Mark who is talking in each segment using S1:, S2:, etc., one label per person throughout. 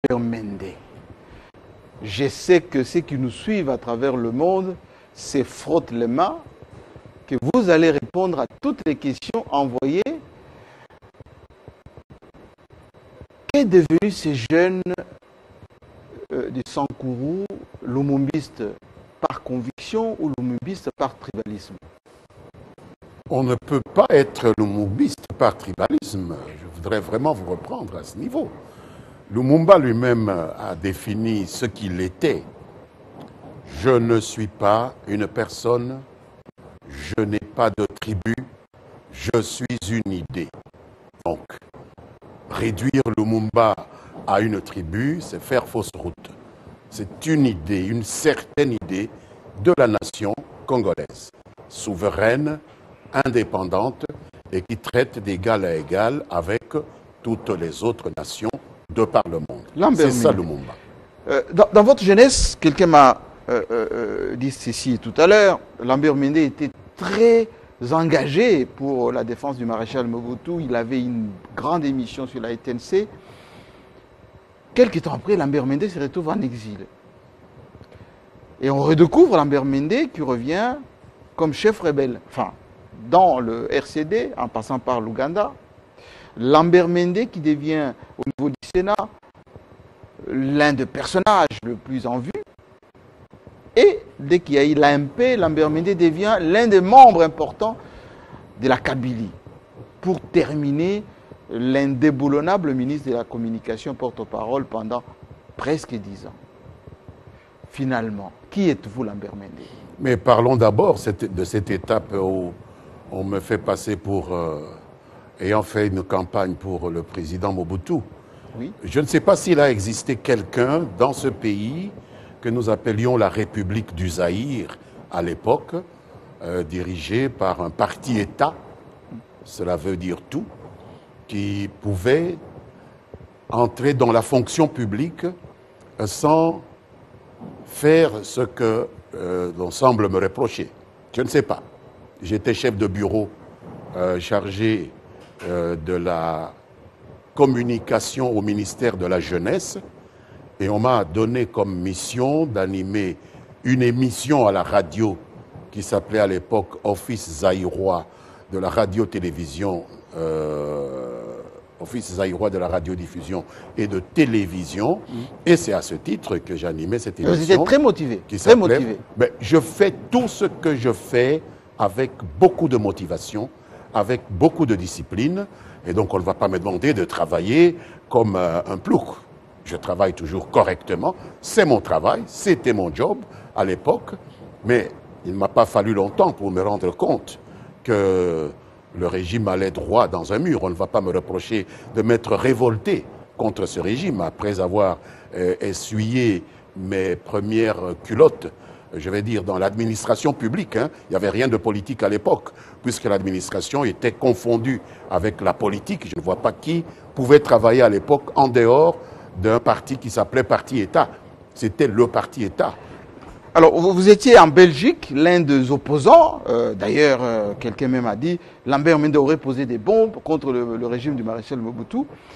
S1: Mende. Je sais que ceux qui nous suivent à travers le monde se frottent les mains, que vous allez répondre à toutes les questions envoyées. Qu'est devenu ces jeunes du Sankourou, lumumbistes par conviction ou lumumbistes par tribalisme?
S2: On ne peut pas être lumumbiste par tribalisme. Je voudrais vraiment vous reprendre à ce niveau. Lumumba lui-même a défini ce qu'il était. Je ne suis pas une personne, je n'ai pas de tribu, je suis une idée. Donc, réduire Lumumba à une tribu, c'est faire fausse route. C'est une idée, une certaine idée de la nation congolaise, souveraine, indépendante et qui traite d'égal à égal avec toutes les autres nations de par le monde. C'est ça Lumumba.
S1: Dans votre jeunesse, quelqu'un m'a dit ceci tout à l'heure, Lambert Mende était très engagé pour la défense du maréchal Mobutu. Il avait une grande émission sur la TNC. Quelques temps après, Lambert Mende se retrouve en exil. Et on redécouvre Lambert Mende qui revient comme chef rebelle. Enfin, dans le RCD, en passant par l'Ouganda. Lambert Mende qui devient, au niveau du Sénat, l'un des personnages le plus en vue. Et dès qu'il y a eu l'AMP, Lambert Mende devient l'un des membres importants de la Kabylie. Pour terminer, l'indéboulonnable ministre de la Communication porte-parole pendant presque 10 ans. Finalement, qui êtes-vous, Lambert Mende?
S2: Mais parlons d'abord de cette étape où on me fait passer pour... ayant fait une campagne pour le président Mobutu.
S1: Oui.
S2: Je ne sais pas s'il a existé quelqu'un dans ce pays que nous appelions la République du Zaïre à l'époque, dirigé par un parti-État, cela veut dire tout, qui pouvait entrer dans la fonction publique sans faire ce que l'on semble me reprocher. Je ne sais pas. J'étais chef de bureau chargé de la communication au ministère de la Jeunesse et on m'a donné comme mission d'animer une émission à la radio qui s'appelait à l'époque Office zaïrois de la radio-télévision, Office zaïrois de la radiodiffusion et de télévision. Et c'est à ce titre que j'animais cette émission.
S1: Vous étiez très motivé. Très motivé.
S2: Mais je fais tout ce que je fais avec beaucoup de motivation, avec beaucoup de discipline. Et donc, on ne va pas me demander de travailler comme un plouc. Je travaille toujours correctement. C'est mon travail, c'était mon job à l'époque. Mais il ne m'a pas fallu longtemps pour me rendre compte que le régime allait droit dans un mur. On ne va pas me reprocher de m'être révolté contre ce régime après avoir essuyé mes premières culottes, je vais dire, dans l'administration publique. Il n'y avait rien de politique à l'époque, puisque l'administration était confondue avec la politique. Je ne vois pas qui pouvait travailler à l'époque en dehors d'un parti qui s'appelait Parti-État. C'était le Parti-État.
S1: Alors, vous étiez en Belgique, l'un des opposants. D'ailleurs, quelqu'un même a dit Lambert Mende aurait posé des bombes contre le régime du maréchal Mobutu.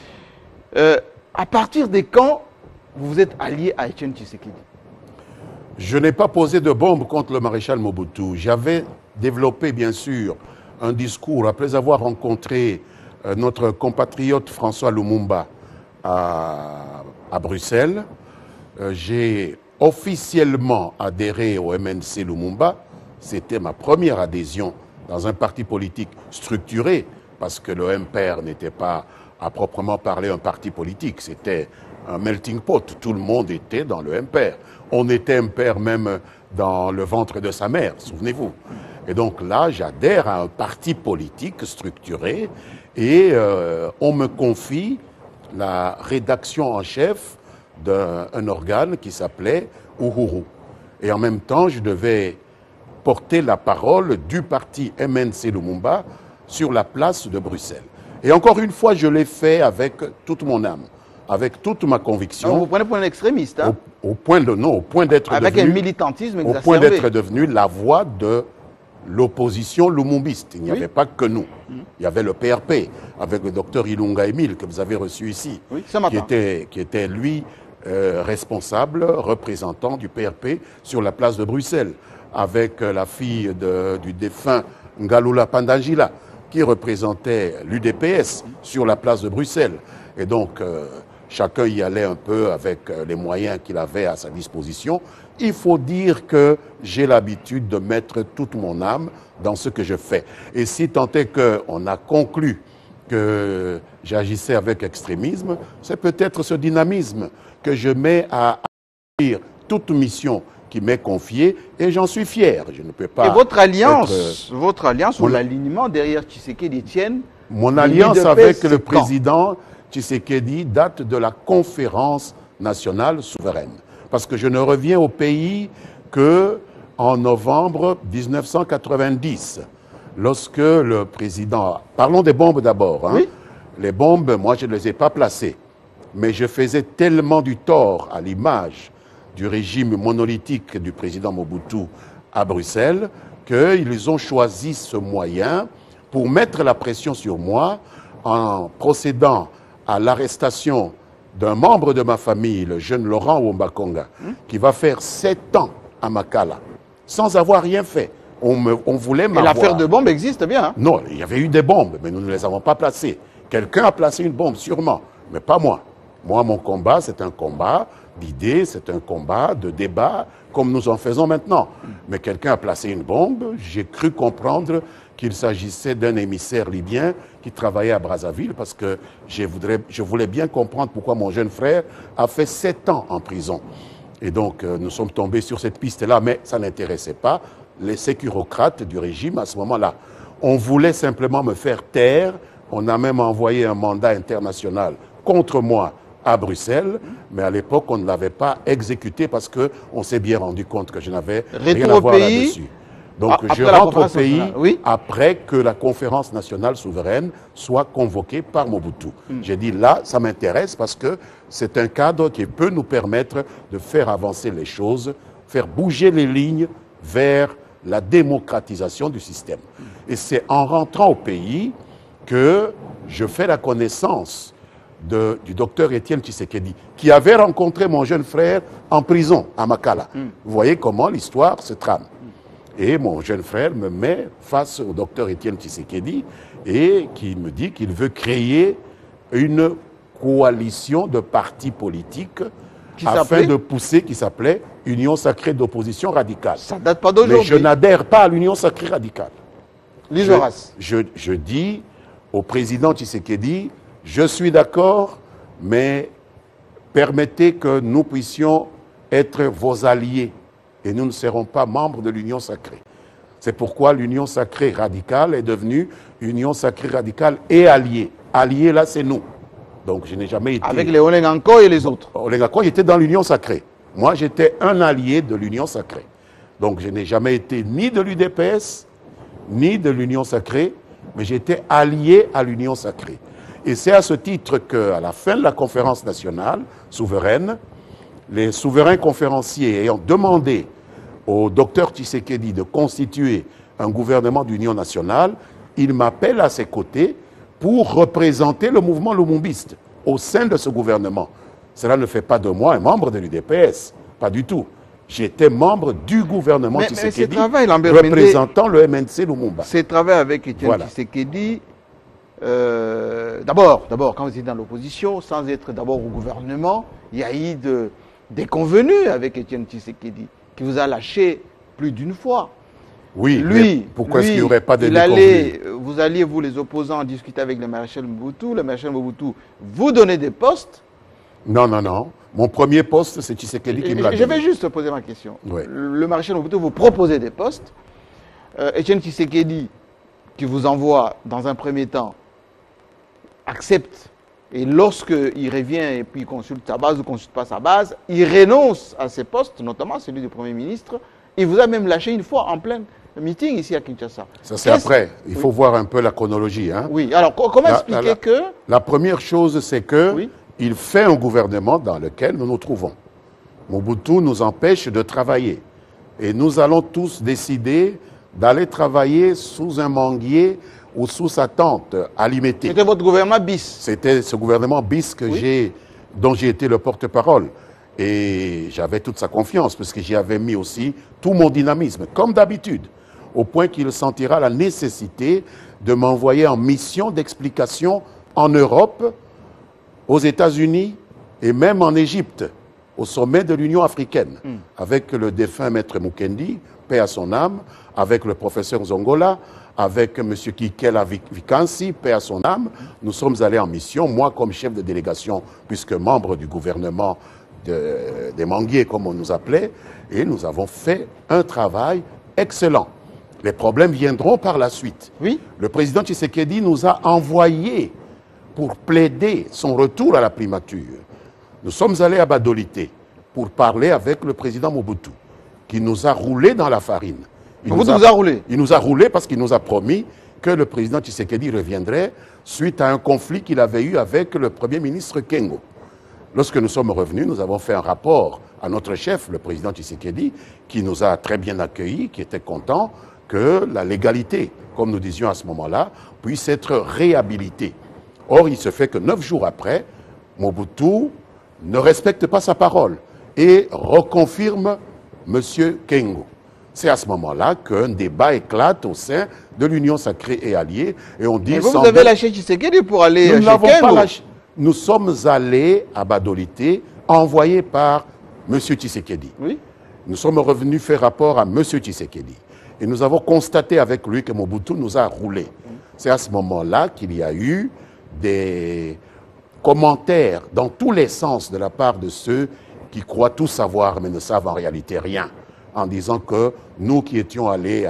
S1: À partir de quand vous vous êtes allié à Etienne Tshisekedi?
S2: Je n'ai pas posé de bombe contre le maréchal Mobutu. J'avais développé, bien sûr, un discours après avoir rencontré notre compatriote François Lumumba à Bruxelles. J'ai officiellement adhéré au MNC Lumumba. C'était ma première adhésion dans un parti politique structuré, parce que le MPR n'était pas à proprement parler un parti politique, c'était un melting pot. Tout le monde était dans le MPR. On était MPR même dans le ventre de sa mère, souvenez-vous. Et donc là, j'adhère à un parti politique structuré et on me confie la rédaction en chef d'un organe qui s'appelait Uhuru. Et en même temps, je devais porter la parole du parti MNC Lumumba sur la place de Bruxelles. Et encore une fois, je l'ai fait avec toute mon âme, avec toute ma conviction.
S1: Alors vous prenez pour un extrémiste, hein?
S2: Au point d'être
S1: avec
S2: devenu,
S1: un militantisme exacerbé.
S2: au point d'être devenu la voix de l'opposition lumumbiste. Il n'y avait pas que nous. Il y avait le PRP, avec le docteur Ilunga Emile, que vous avez reçu ici, qui était lui, responsable, représentant du PRP sur la place de Bruxelles, avec la fille du défunt Ngalula Pandangila, qui représentait l'UDPS sur la place de Bruxelles. Et donc, chacun y allait un peu avec les moyens qu'il avait à sa disposition. Il faut dire que j'ai l'habitude de mettre toute mon âme dans ce que je fais. Et si tant est qu'on a conclu que j'agissais avec extrémisme, c'est peut-être ce dynamisme que je mets à accomplir toute mission qui m'est confiée, et j'en suis fier. Je ne peux pas.
S1: Et votre alliance ou l'alignement derrière Tshisekedi Etienne?
S2: Mon alliance avec le président Tshisekedi date de la conférence nationale souveraine. Parce que je ne reviens au pays qu'en novembre 1990, lorsque le président... Parlons des bombes d'abord. Hein.
S1: Oui.
S2: Les bombes, moi, je ne les ai pas placées. Mais je faisais tellement du tort à l'image du régime monolithique du président Mobutu à Bruxelles qu'ils ont choisi ce moyen pour mettre la pression sur moi en procédant à l'arrestation d'un membre de ma famille, le jeune Laurent Wombakonga, qui va faire 7 ans à Makala, sans avoir rien fait. On voulait m'avoir.
S1: Et l'affaire de bombe existe bien. Hein?
S2: Non, il y avait eu des bombes, mais nous ne les avons pas placées. Quelqu'un a placé une bombe, sûrement, mais pas moi. Moi, mon combat, c'est un combat d'idées, c'est un combat de débat, comme nous en faisons maintenant. Mais quelqu'un a placé une bombe, j'ai cru comprendre qu'il s'agissait d'un émissaire libyen qui travaillait à Brazzaville, parce que je voulais bien comprendre pourquoi mon jeune frère a fait 7 ans en prison. Et donc, nous sommes tombés sur cette piste-là, mais ça n'intéressait pas les sécurocrates du régime à ce moment-là. On voulait simplement me faire taire. On a même envoyé un mandat international contre moi à Bruxelles, mais à l'époque, on ne l'avait pas exécuté parce qu'on s'est bien rendu compte que je n'avais rien à voir là-dessus. Donc, je rentre au pays après que la conférence nationale souveraine soit convoquée par Mobutu. J'ai dit, là, ça m'intéresse parce que c'est un cadre qui peut nous permettre de faire avancer les choses, faire bouger les lignes vers la démocratisation du système. Et c'est en rentrant au pays que je fais la connaissance du docteur Étienne Tshisekedi, qui avait rencontré mon jeune frère en prison à Makala. Vous voyez comment l'histoire se trame. Et mon jeune frère me met face au docteur Étienne Tshisekedi et qui me dit qu'il veut créer une coalition de partis politiques afin de pousser, qui s'appelait Union sacrée d'opposition radicale.
S1: Ça date pas d'aujourd'hui.
S2: Mais je n'adhère pas à l'Union sacrée radicale. Je dis au président Tshisekedi, je suis d'accord, mais permettez que nous puissions être vos alliés et nous ne serons pas membres de l'Union sacrée. C'est pourquoi l'Union sacrée radicale est devenue Union sacrée radicale et alliée. Alliés, là, c'est nous. Donc, je n'ai jamais été...
S1: Avec les Olenganko et les autres.
S2: Olenganko, j'étais dans l'Union sacrée. Moi, j'étais un allié de l'Union sacrée. Donc, je n'ai jamais été ni de l'UDPS, ni de l'Union sacrée, mais j'étais allié à l'Union sacrée. Et c'est à ce titre qu'à la fin de la conférence nationale souveraine, les souverains conférenciers ayant demandé au docteur Tshisekedi de constituer un gouvernement d'union nationale, il m'appelle à ses côtés pour représenter le mouvement lumumbiste au sein de ce gouvernement. Cela ne fait pas de moi un membre de l'UDPS, pas du tout. J'étais membre du gouvernement Tshisekedi, représentant le MNC Lumumba.
S1: C'est travail avec Étienne Tshisekedi. D'abord, quand vous étiez dans l'opposition, sans être d'abord au gouvernement, il y a eu des convenus avec Étienne Tshisekedi, qui vous a lâché plus d'une fois.
S2: Oui, lui, pourquoi est-ce qu'il n'y aurait pas de déconvenus?
S1: Vous alliez, vous les opposants, discuter avec le maréchal Mobutu. Le maréchal Mobutu vous donnait des postes.
S2: Non, non, non. Mon premier poste, c'est Tshisekedi qui me l'a donné.
S1: Je vais juste poser ma question.
S2: Oui.
S1: Le maréchal Mobutu vous proposait des postes. Étienne Tshisekedi, qui vous envoie dans un premier temps, accepte. Et lorsqu'il revient et puis il consulte sa base ou ne consulte pas sa base, il renonce à ses postes, notamment celui du Premier ministre. Il vous a même lâché une fois en plein meeting ici à Kinshasa.
S2: Ça, c'est après. Il faut voir un peu la chronologie. Hein.
S1: Oui. Alors, comment expliquer que...
S2: La première chose, c'est que il fait un gouvernement dans lequel nous nous trouvons. Mobutu nous empêche de travailler. Et nous allons tous décider d'aller travailler sous un manguier ou sous sa tente à Limité.
S1: C'était votre gouvernement bis.
S2: C'était ce gouvernement bis que dont j'ai été le porte-parole. Et j'avais toute sa confiance, parce que j'y avais mis aussi tout mon dynamisme, comme d'habitude, au point qu'il sentira la nécessité de m'envoyer en mission d'explication en Europe, aux États-Unis et même en Égypte, au sommet de l'Union africaine, avec le défunt maître Mukendi, paix à son âme, avec le professeur Zongola, avec M. Kikela Vikansi, paix à son âme. Nous sommes allés en mission, moi comme chef de délégation, puisque membre du gouvernement des Manguiers, comme on nous appelait, et nous avons fait un travail excellent. Les problèmes viendront par la suite.
S1: Oui.
S2: Le président Tshisekedi nous a envoyés pour plaider son retour à la primature. Nous sommes allés à Badolité pour parler avec le président Mobutu, qui nous a roulé dans la farine.
S1: Mobutu vous a roulé?
S2: Il nous a roulé parce qu'il nous a promis que le président Tshisekedi reviendrait suite à un conflit qu'il avait eu avec le premier ministre Kengo. Lorsque nous sommes revenus, nous avons fait un rapport à notre chef, le président Tshisekedi, qui nous a très bien accueillis, qui était content que la légalité, comme nous disions à ce moment-là, puisse être réhabilitée. Or, il se fait que 9 jours après, Mobutu ne respecte pas sa parole et reconfirme M. Kengo. C'est à ce moment-là qu'un débat éclate au sein de l'Union sacrée et alliée. Et on dit...
S1: Mais vous avez lâché Tshisekedi pour aller
S2: nous
S1: chez
S2: n'avons
S1: Kengo.
S2: pas lâché. Nous sommes allés à Badolité, envoyés par M. Tshisekedi.
S1: Oui.
S2: Nous sommes revenus faire rapport à M. Tshisekedi. Et nous avons constaté avec lui que Mobutu nous a roulé. C'est à ce moment-là qu'il y a eu des commentaires dans tous les sens de la part de ceux qui croient tout savoir mais ne savent en réalité rien, en disant que nous qui étions allés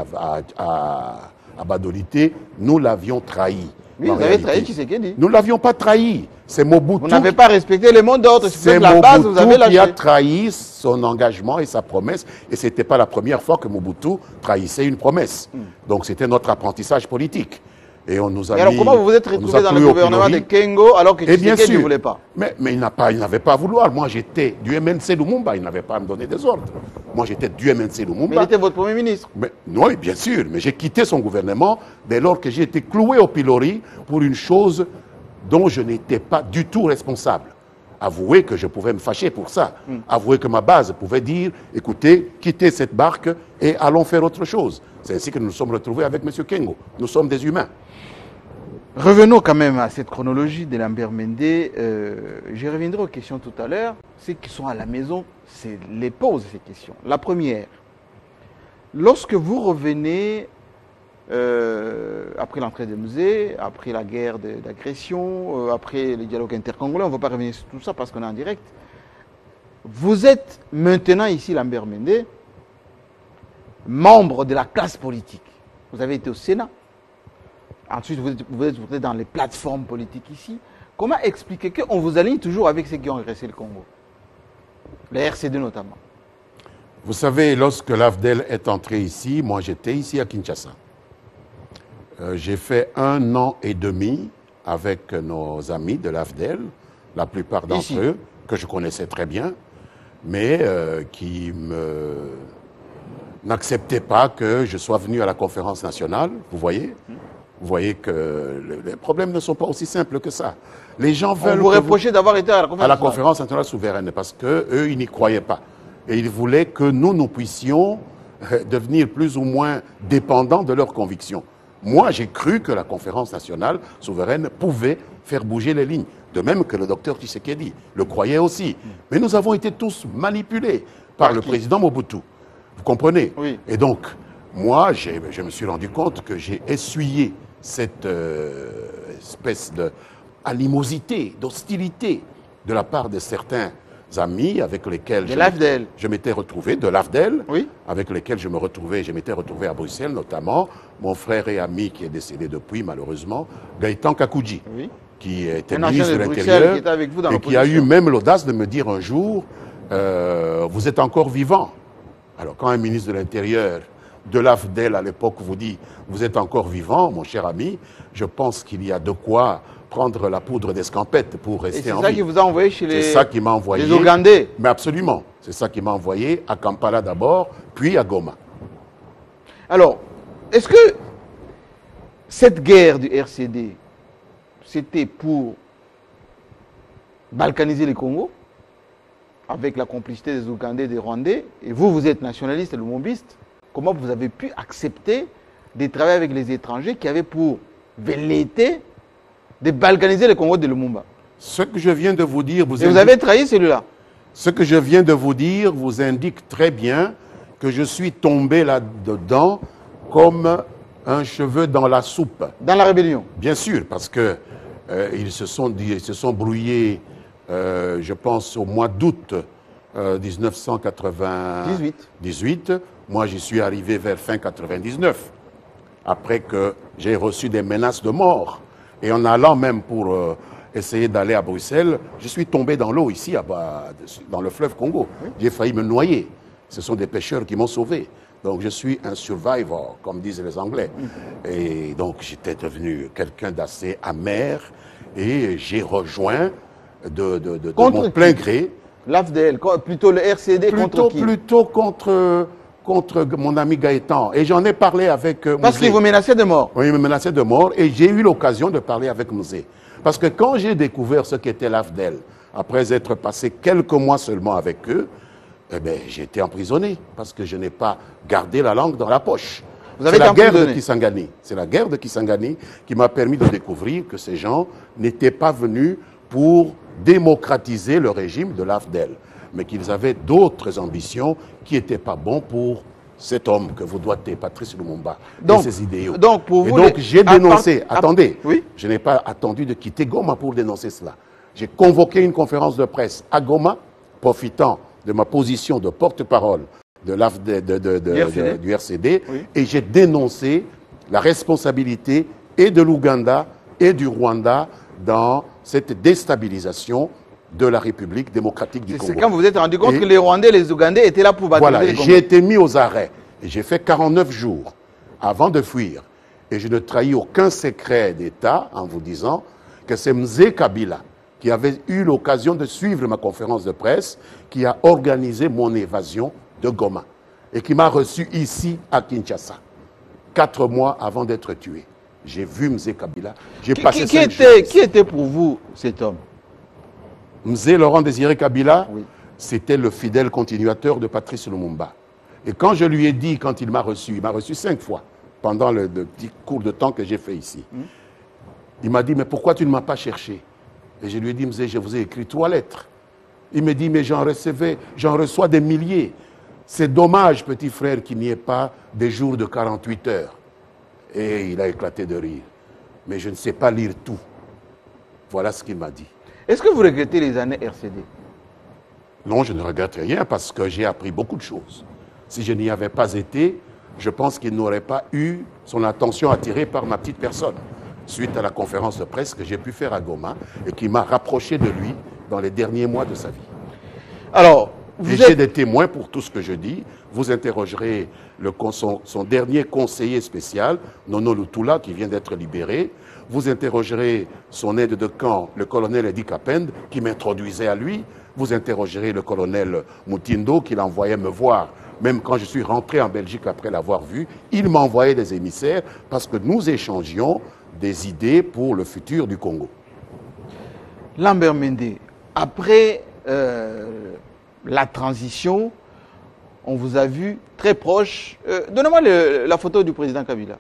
S2: à Badolité, nous l'avions trahi.
S1: Oui, vous avez trahi Tshisekedi.
S2: Nous ne l'avions pas trahi. C'est Mobutu.
S1: Vous n'avez pas respecté les mots d'ordre.
S2: C'est
S1: la base, vous avez
S2: Mobutu qui a
S1: lâché.
S2: trahi son engagement et sa promesse. Et ce n'était pas la première fois que Mobutu trahissait une promesse. Donc c'était notre apprentissage politique. Et on nous a
S1: Et alors comment vous vous êtes retrouvé dans le gouvernement de Kengo alors que Tshisekedi ne voulait pas?
S2: Mais il n'avait pas à vouloir. Moi j'étais du MNC Lumumba, il n'avait pas à me donner des ordres. Moi j'étais du MNC Lumumba.
S1: Mais il était votre Premier ministre.
S2: Oui, bien sûr, mais j'ai quitté son gouvernement dès lors que j'ai été cloué au pilori pour une chose dont je n'étais pas du tout responsable. Avouez que je pouvais me fâcher pour ça. Avouez que ma base pouvait dire, écoutez, quittez cette barque et allons faire autre chose. C'est ainsi que nous nous sommes retrouvés avec M. Kengo. Nous sommes des humains.
S1: Revenons quand même à cette chronologie de Lambert Mende. Je reviendrai aux questions tout à l'heure. Ceux qui sont à la maison, les posent ces questions. La première, lorsque vous revenez après l'entrée des musées, après la guerre d'agression, après le dialogue intercongolais, on ne va pas revenir sur tout ça parce qu'on est en direct. Vous êtes maintenant ici, Lambert Mende, membre de la classe politique. Vous avez été au Sénat. Ensuite, vous êtes dans les plateformes politiques ici. Comment expliquer qu'on vous aligne toujours avec ceux qui ont agressé le Congo? Les RCD notamment.
S2: Vous savez, lorsque l'AFDEL est entré ici, moi j'étais ici à Kinshasa. J'ai fait 1 an et demi avec nos amis de l'AFDEL, la plupart d'entre eux, que je connaissais très bien, mais qui n'acceptaient pas que je sois venu à la conférence nationale, vous voyez. Vous voyez que les problèmes ne sont pas aussi simples que ça. Les gens veulent...
S1: vous reprochez d'avoir été à la
S2: conférence nationale souveraine parce qu'eux, ils n'y croyaient pas. Et ils voulaient que nous puissions devenir plus ou moins dépendants de leurs convictions. Moi, j'ai cru que la conférence nationale souveraine pouvait faire bouger les lignes. De même que le docteur Tshisekedi le croyait aussi. Mais nous avons été tous manipulés par le président Mobutu. Vous comprenez?
S1: Oui.
S2: Et donc, moi, je me suis rendu compte que j'ai essuyé cette espèce d'animosité, d'hostilité de la part de certains amis avec lesquels je m'étais retrouvé, de l'AFDEL,
S1: oui,
S2: avec lesquels je m'étais retrouvé à Bruxelles, notamment mon frère et ami qui est décédé depuis, malheureusement, Gaëtan Kakouji,
S1: oui,
S2: qui était ministre de l'Intérieur et qui a eu même l'audace de me dire un jour, vous êtes encore vivant. Alors quand un ministre de l'Intérieur de l'AFDEL à l'époque vous dit « Vous êtes encore vivant, mon cher ami », je pense qu'il y a de quoi prendre la poudre d'escampette pour rester en vie.
S1: C'est ça qui vous a envoyé chez
S2: les
S1: Ougandais?
S2: Mais absolument. C'est ça qui m'a envoyé à Kampala d'abord, puis à Goma.
S1: Alors, est-ce que cette guerre du RCD, c'était pour balkaniser le Congo, avec la complicité des Ougandais et des Rwandais, et vous, vous êtes nationaliste et lumumbiste, comment vous avez pu accepter de travailler avec les étrangers qui avaient pour velléité de balkaniser le Congo de Lumumba?
S2: Ce que je viens de vous dire,
S1: vous avez trahi celui-là.
S2: Ce que je viens de vous dire vous indique très bien que je suis tombé là-dedans comme un cheveu dans la soupe.
S1: Dans la rébellion? Bien
S2: sûr, parce que ils se sont brouillés, je pense, au mois d'août 1998. Moi, j'y suis arrivé vers fin 99, après que j'ai reçu des menaces de mort. Et en allant même pour essayer d'aller à Bruxelles, je suis tombé dans l'eau ici, dans le fleuve Congo. Oui. J'ai failli me noyer. Ce sont des pêcheurs qui m'ont sauvé. Donc je suis un survivor, comme disent les Anglais. Et donc j'étais devenu quelqu'un d'assez amer et j'ai rejoint de mon plein gré.
S1: L'AFDL, plutôt le RCD, contre qui?
S2: Plutôt contre mon ami Gaëtan. Et j'en ai parlé avec
S1: Parce qu'il vous menaçait de mort?
S2: Oui, il me menaçait de mort. Et j'ai eu l'occasion de parler avec Mouzé. Parce que quand j'ai découvert ce qu'était l'AFDL, après être passé quelques mois seulement avec eux, eh bien, j'ai été emprisonné parce que je n'ai pas gardé la langue dans la poche. C'est la guerre de Kisangani. C'est la guerre de Kisangani qui m'a permis de découvrir que ces gens n'étaient pas venus pour démocratiser le régime de l'AFDL, mais qu'ils avaient d'autres ambitions qui n'étaient pas bons pour cet homme que vous doitez, Patrice Lumumba, et ses idéaux.
S1: Donc, pour vous,
S2: j'ai dénoncé, attendez, oui, je n'ai pas attendu de quitter Goma pour dénoncer cela. J'ai convoqué une conférence de presse à Goma, profitant de ma position de porte-parole du RCD, oui, et j'ai dénoncé la responsabilité et de l'Ouganda et du Rwanda dans cette déstabilisation de la République démocratique du Congo.
S1: C'est quand vous vous êtes rendu compte que les Rwandais et les Ougandais étaient là pour battre
S2: le Congo. J'ai été mis aux arrêts. Et j'ai fait 49 jours avant de fuir. Et je ne trahis aucun secret d'État en vous disant que c'est Mzé Kabila qui avait eu l'occasion de suivre ma conférence de presse, qui a organisé mon évasion de Goma et qui m'a reçu ici à Kinshasa, 4 mois avant d'être tué. J'ai vu Mzé Kabila. J'ai passé
S1: qui était pour vous cet homme?
S2: Mzé Laurent Désiré Kabila, oui, c'était le fidèle continuateur de Patrice Lumumba. Et quand je lui ai dit, quand il m'a reçu 5 fois pendant le petit court de temps que j'ai fait ici, il m'a dit, mais pourquoi tu ne m'as pas cherché? Et je lui ai dit, Mzé, je vous ai écrit 3 lettres. Il me dit, mais j'en reçois des milliers. C'est dommage, petit frère, qu'il n'y ait pas des jours de 48 heures. Et il a éclaté de rire. Mais je ne sais pas lire tout. Voilà ce qu'il m'a dit.
S1: Est-ce que vous regrettez les années RCD?
S2: Non, je ne regrette rien parce que j'ai appris beaucoup de choses. Si je n'y avais pas été, je pense qu'il n'aurait pas eu son attention attirée par ma petite personne, suite à la conférence de presse que j'ai pu faire à Goma et qui m'a rapproché de lui dans les derniers mois de sa vie.
S1: Alors,
S2: j'ai des témoins pour tout ce que je dis. Vous interrogerez son dernier conseiller spécial, Nono Lutula, qui vient d'être libéré. Vous interrogerez son aide de camp, le colonel Edi Kapend, qui m'introduisait à lui. Vous interrogerez le colonel Moutindo, qui l'envoyait me voir. Même quand je suis rentré en Belgique après l'avoir vu, il m'envoyait des émissaires parce que nous échangions des idées pour le futur du Congo.
S1: Lambert Mende, après la transition, on vous a vu très proche. Donnez-moi la photo du président Kabila.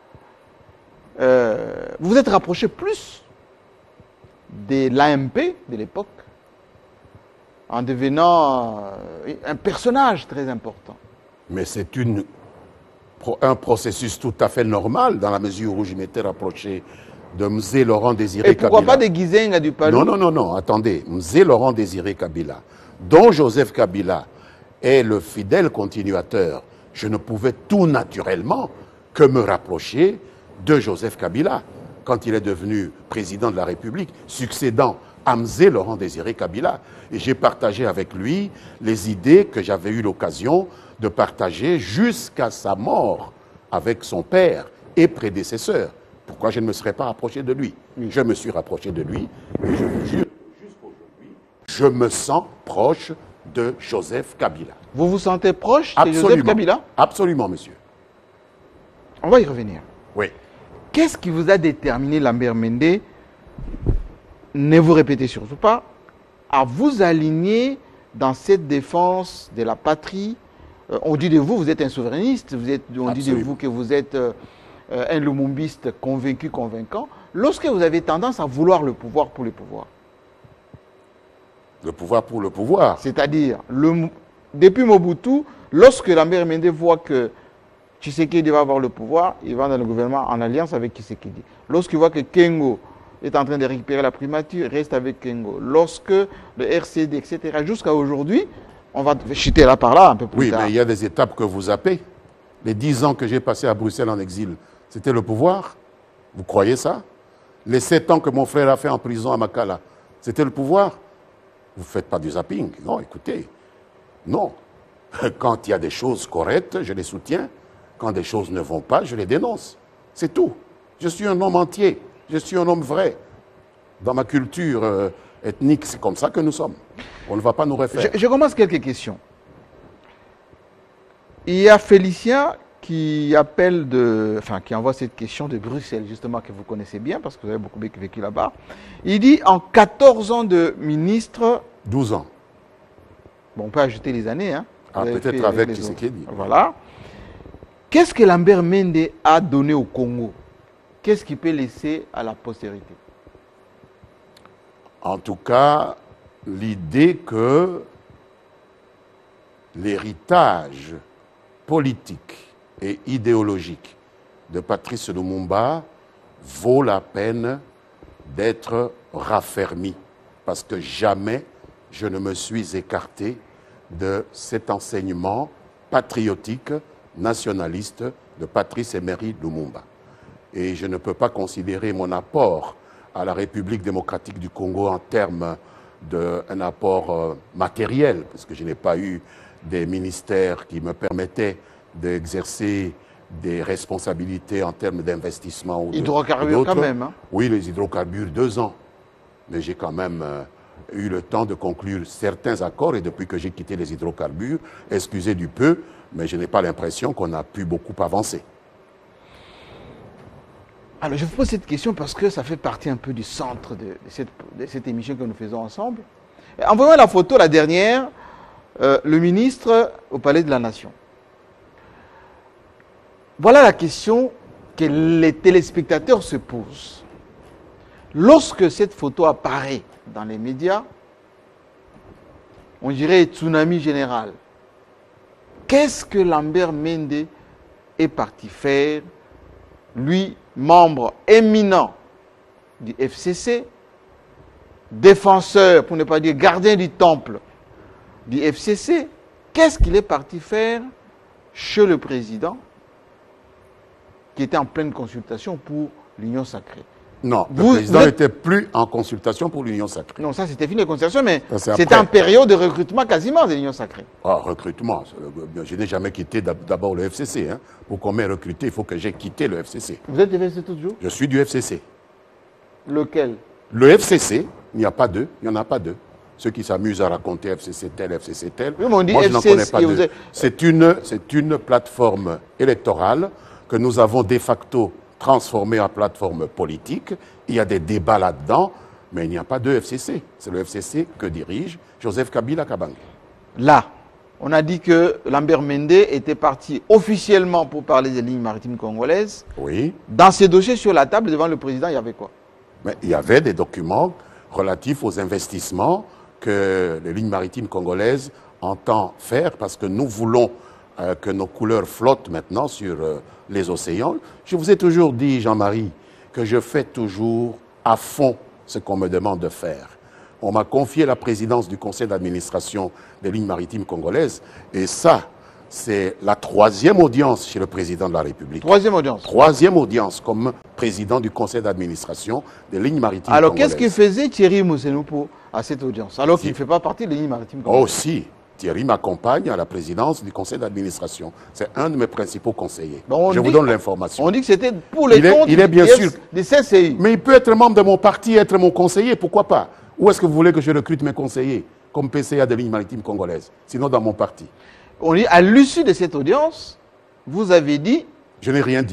S1: Vous vous êtes rapproché plus de l'AMP de l'époque en devenant un personnage très important.
S2: Mais c'est un processus tout à fait normal dans la mesure où je m'étais rapproché de Mzé Laurent Désiré Kabila.
S1: Et pourquoi pas de Gizenga du Palou?
S2: Non, attendez. Mzé Laurent Désiré Kabila, dont Joseph Kabila est le fidèle continuateur, je ne pouvais tout naturellement que me rapprocher de Joseph Kabila quand il est devenu président de la République, succédant à Mzé Laurent Désiré Kabila. Et j'ai partagé avec lui les idées que j'avais eu l'occasion de partager jusqu'à sa mort avec son père et prédécesseur. Pourquoi je ne me serais pas rapproché de lui? Je me suis rapproché de lui et je vous jure, jusqu'aujourd'hui, je me sens proche de Joseph Kabila.
S1: Vous vous sentez proche de Joseph Kabila?
S2: Absolument, monsieur.
S1: On va y revenir.
S2: Oui.
S1: Qu'est-ce qui vous a déterminé, Lambert Mende, ne vous répétez surtout pas, à vous aligner dans cette défense de la patrie? On dit de vous, vous êtes un souverainiste, on dit de vous que vous êtes un lumumbiste convaincu, convaincant, lorsque vous avez tendance à vouloir le pouvoir pour le pouvoir.
S2: Le pouvoir pour le pouvoir.
S1: C'est-à-dire, depuis Mobutu, lorsque Lambert Mende voit que Tshisekedi va avoir le pouvoir, il va dans le gouvernement en alliance avec Tshisekedi. Lorsqu'il voit que Kengo est en train de récupérer la primature, il reste avec Kengo. Lorsque le RCD, etc., jusqu'à aujourd'hui, on va chuter là par là un peu plus tard.
S2: Oui, mais il y a des étapes que vous zappez. Les 10 ans que j'ai passés à Bruxelles en exil, c'était le pouvoir? Vous croyez ça? Les 7 ans que mon frère a fait en prison à Makala, c'était le pouvoir? Vous ne faites pas du zapping. Non, écoutez, non. Quand il y a des choses correctes, je les soutiens. Quand des choses ne vont pas, je les dénonce. C'est tout. Je suis un homme entier. Je suis un homme vrai. Dans ma culture ethnique, c'est comme ça que nous sommes. On ne va pas nous refaire.
S1: Je commence quelques questions. Il y a Félicien qui appelle qui envoie cette question de Bruxelles, justement, que vous connaissez bien, parce que vous avez beaucoup vécu là-bas. Il dit, en 14 ans de ministre...
S2: 12 ans.
S1: Bon, on peut ajouter les années, hein.
S2: Ah, peut-être avec Tshisekedi.
S1: Voilà. Qu'est-ce que Lambert Mende a donné au Congo? Qu'est-ce qu'il peut laisser à la postérité?
S2: En tout cas, l'idée que l'héritage politique et idéologique de Patrice Lumumba vaut la peine d'être raffermi, parce que jamais je ne me suis écarté de cet enseignement patriotique, nationaliste de Patrice Emery Lumumba. Et je ne peux pas considérer mon apport à la République démocratique du Congo en termes d'un apport matériel, parce que je n'ai pas eu des ministères qui me permettaient d'exercer des responsabilités en termes d'investissement.
S1: Hydrocarbures quand même. Hein.
S2: Oui, les hydrocarbures, 2 ans. Mais j'ai quand même eu le temps de conclure certains accords, et depuis que j'ai quitté les hydrocarbures, excusez du peu, mais je n'ai pas l'impression qu'on a pu beaucoup avancer.
S1: Alors, je vous pose cette question parce que ça fait partie un peu du centre de cette émission que nous faisons ensemble. Envoyez-moi la photo, la dernière, le ministre au Palais de la Nation. Voilà la question que les téléspectateurs se posent. Lorsque cette photo apparaît dans les médias, on dirait tsunami général. Qu'est-ce que Lambert Mende est parti faire, lui, membre éminent du FCC, défenseur, pour ne pas dire gardien du temple du FCC, qu'est-ce qu'il est parti faire chez le président qui était en pleine consultation pour l'Union sacrée?
S2: Non, le président n'était plus en consultation pour l'Union sacrée.
S1: Non, ça c'était fini les consultations, mais c'était en période de recrutement quasiment de l'Union sacrée.
S2: Ah, recrutement. Je n'ai jamais quitté d'abord le FCC. Hein. Pour qu'on m'ait recruté, il faut que j'ai quitté le FCC.
S1: Vous êtes du FCC toujours?
S2: Je suis du FCC.
S1: Lequel?
S2: Le FCC, il n'y a pas deux. Il n'y en a pas deux. Ceux qui s'amusent à raconter FCC tel, FCC tel.
S1: Oui, mais on dit
S2: moi, je n'en connais pas deux.
S1: Êtes...
S2: C'est une plateforme électorale que nous avons de facto transformée en plateforme politique. Il y a des débats là-dedans, mais il n'y a pas de FCC. C'est le FCC que dirige Joseph Kabila Kabange.
S1: Là, on a dit que Lambert Mende était parti officiellement pour parler des lignes maritimes congolaises.
S2: Oui.
S1: Dans ces dossiers sur la table devant le président, il y avait quoi?
S2: Mais il y avait des documents relatifs aux investissements que les lignes maritimes congolaises entendent faire, parce que nous voulons que nos couleurs flottent maintenant sur les océans. Je vous ai toujours dit, Jean-Marie, que je fais toujours à fond ce qu'on me demande de faire. On m'a confié la présidence du conseil d'administration des lignes maritimes congolaises, et ça, c'est la 3e audience chez le président de la République.
S1: 3e audience.
S2: 3e audience comme président du conseil d'administration des lignes maritimes
S1: Alors,
S2: congolaises.
S1: qu'est-ce que faisait Thierry Moussenoupo à cette audience, alors qu'il ne fait pas partie des lignes maritimes congolaises?
S2: Oh si, Thierry m'accompagne à la présidence du conseil d'administration. C'est un de mes principaux conseillers.
S1: Bon,
S2: je vous donne l'information.
S1: On dit que c'était pour les comptes
S2: bien sûr,
S1: des CCI.
S2: Mais il peut être membre de mon parti et être mon conseiller, pourquoi pas? Où est-ce que vous voulez que je recrute mes conseillers comme PCA des lignes maritimes congolaises? Sinon dans mon parti.
S1: On dit, à l'issue de cette audience, vous avez dit...
S2: Je n'ai rien dit.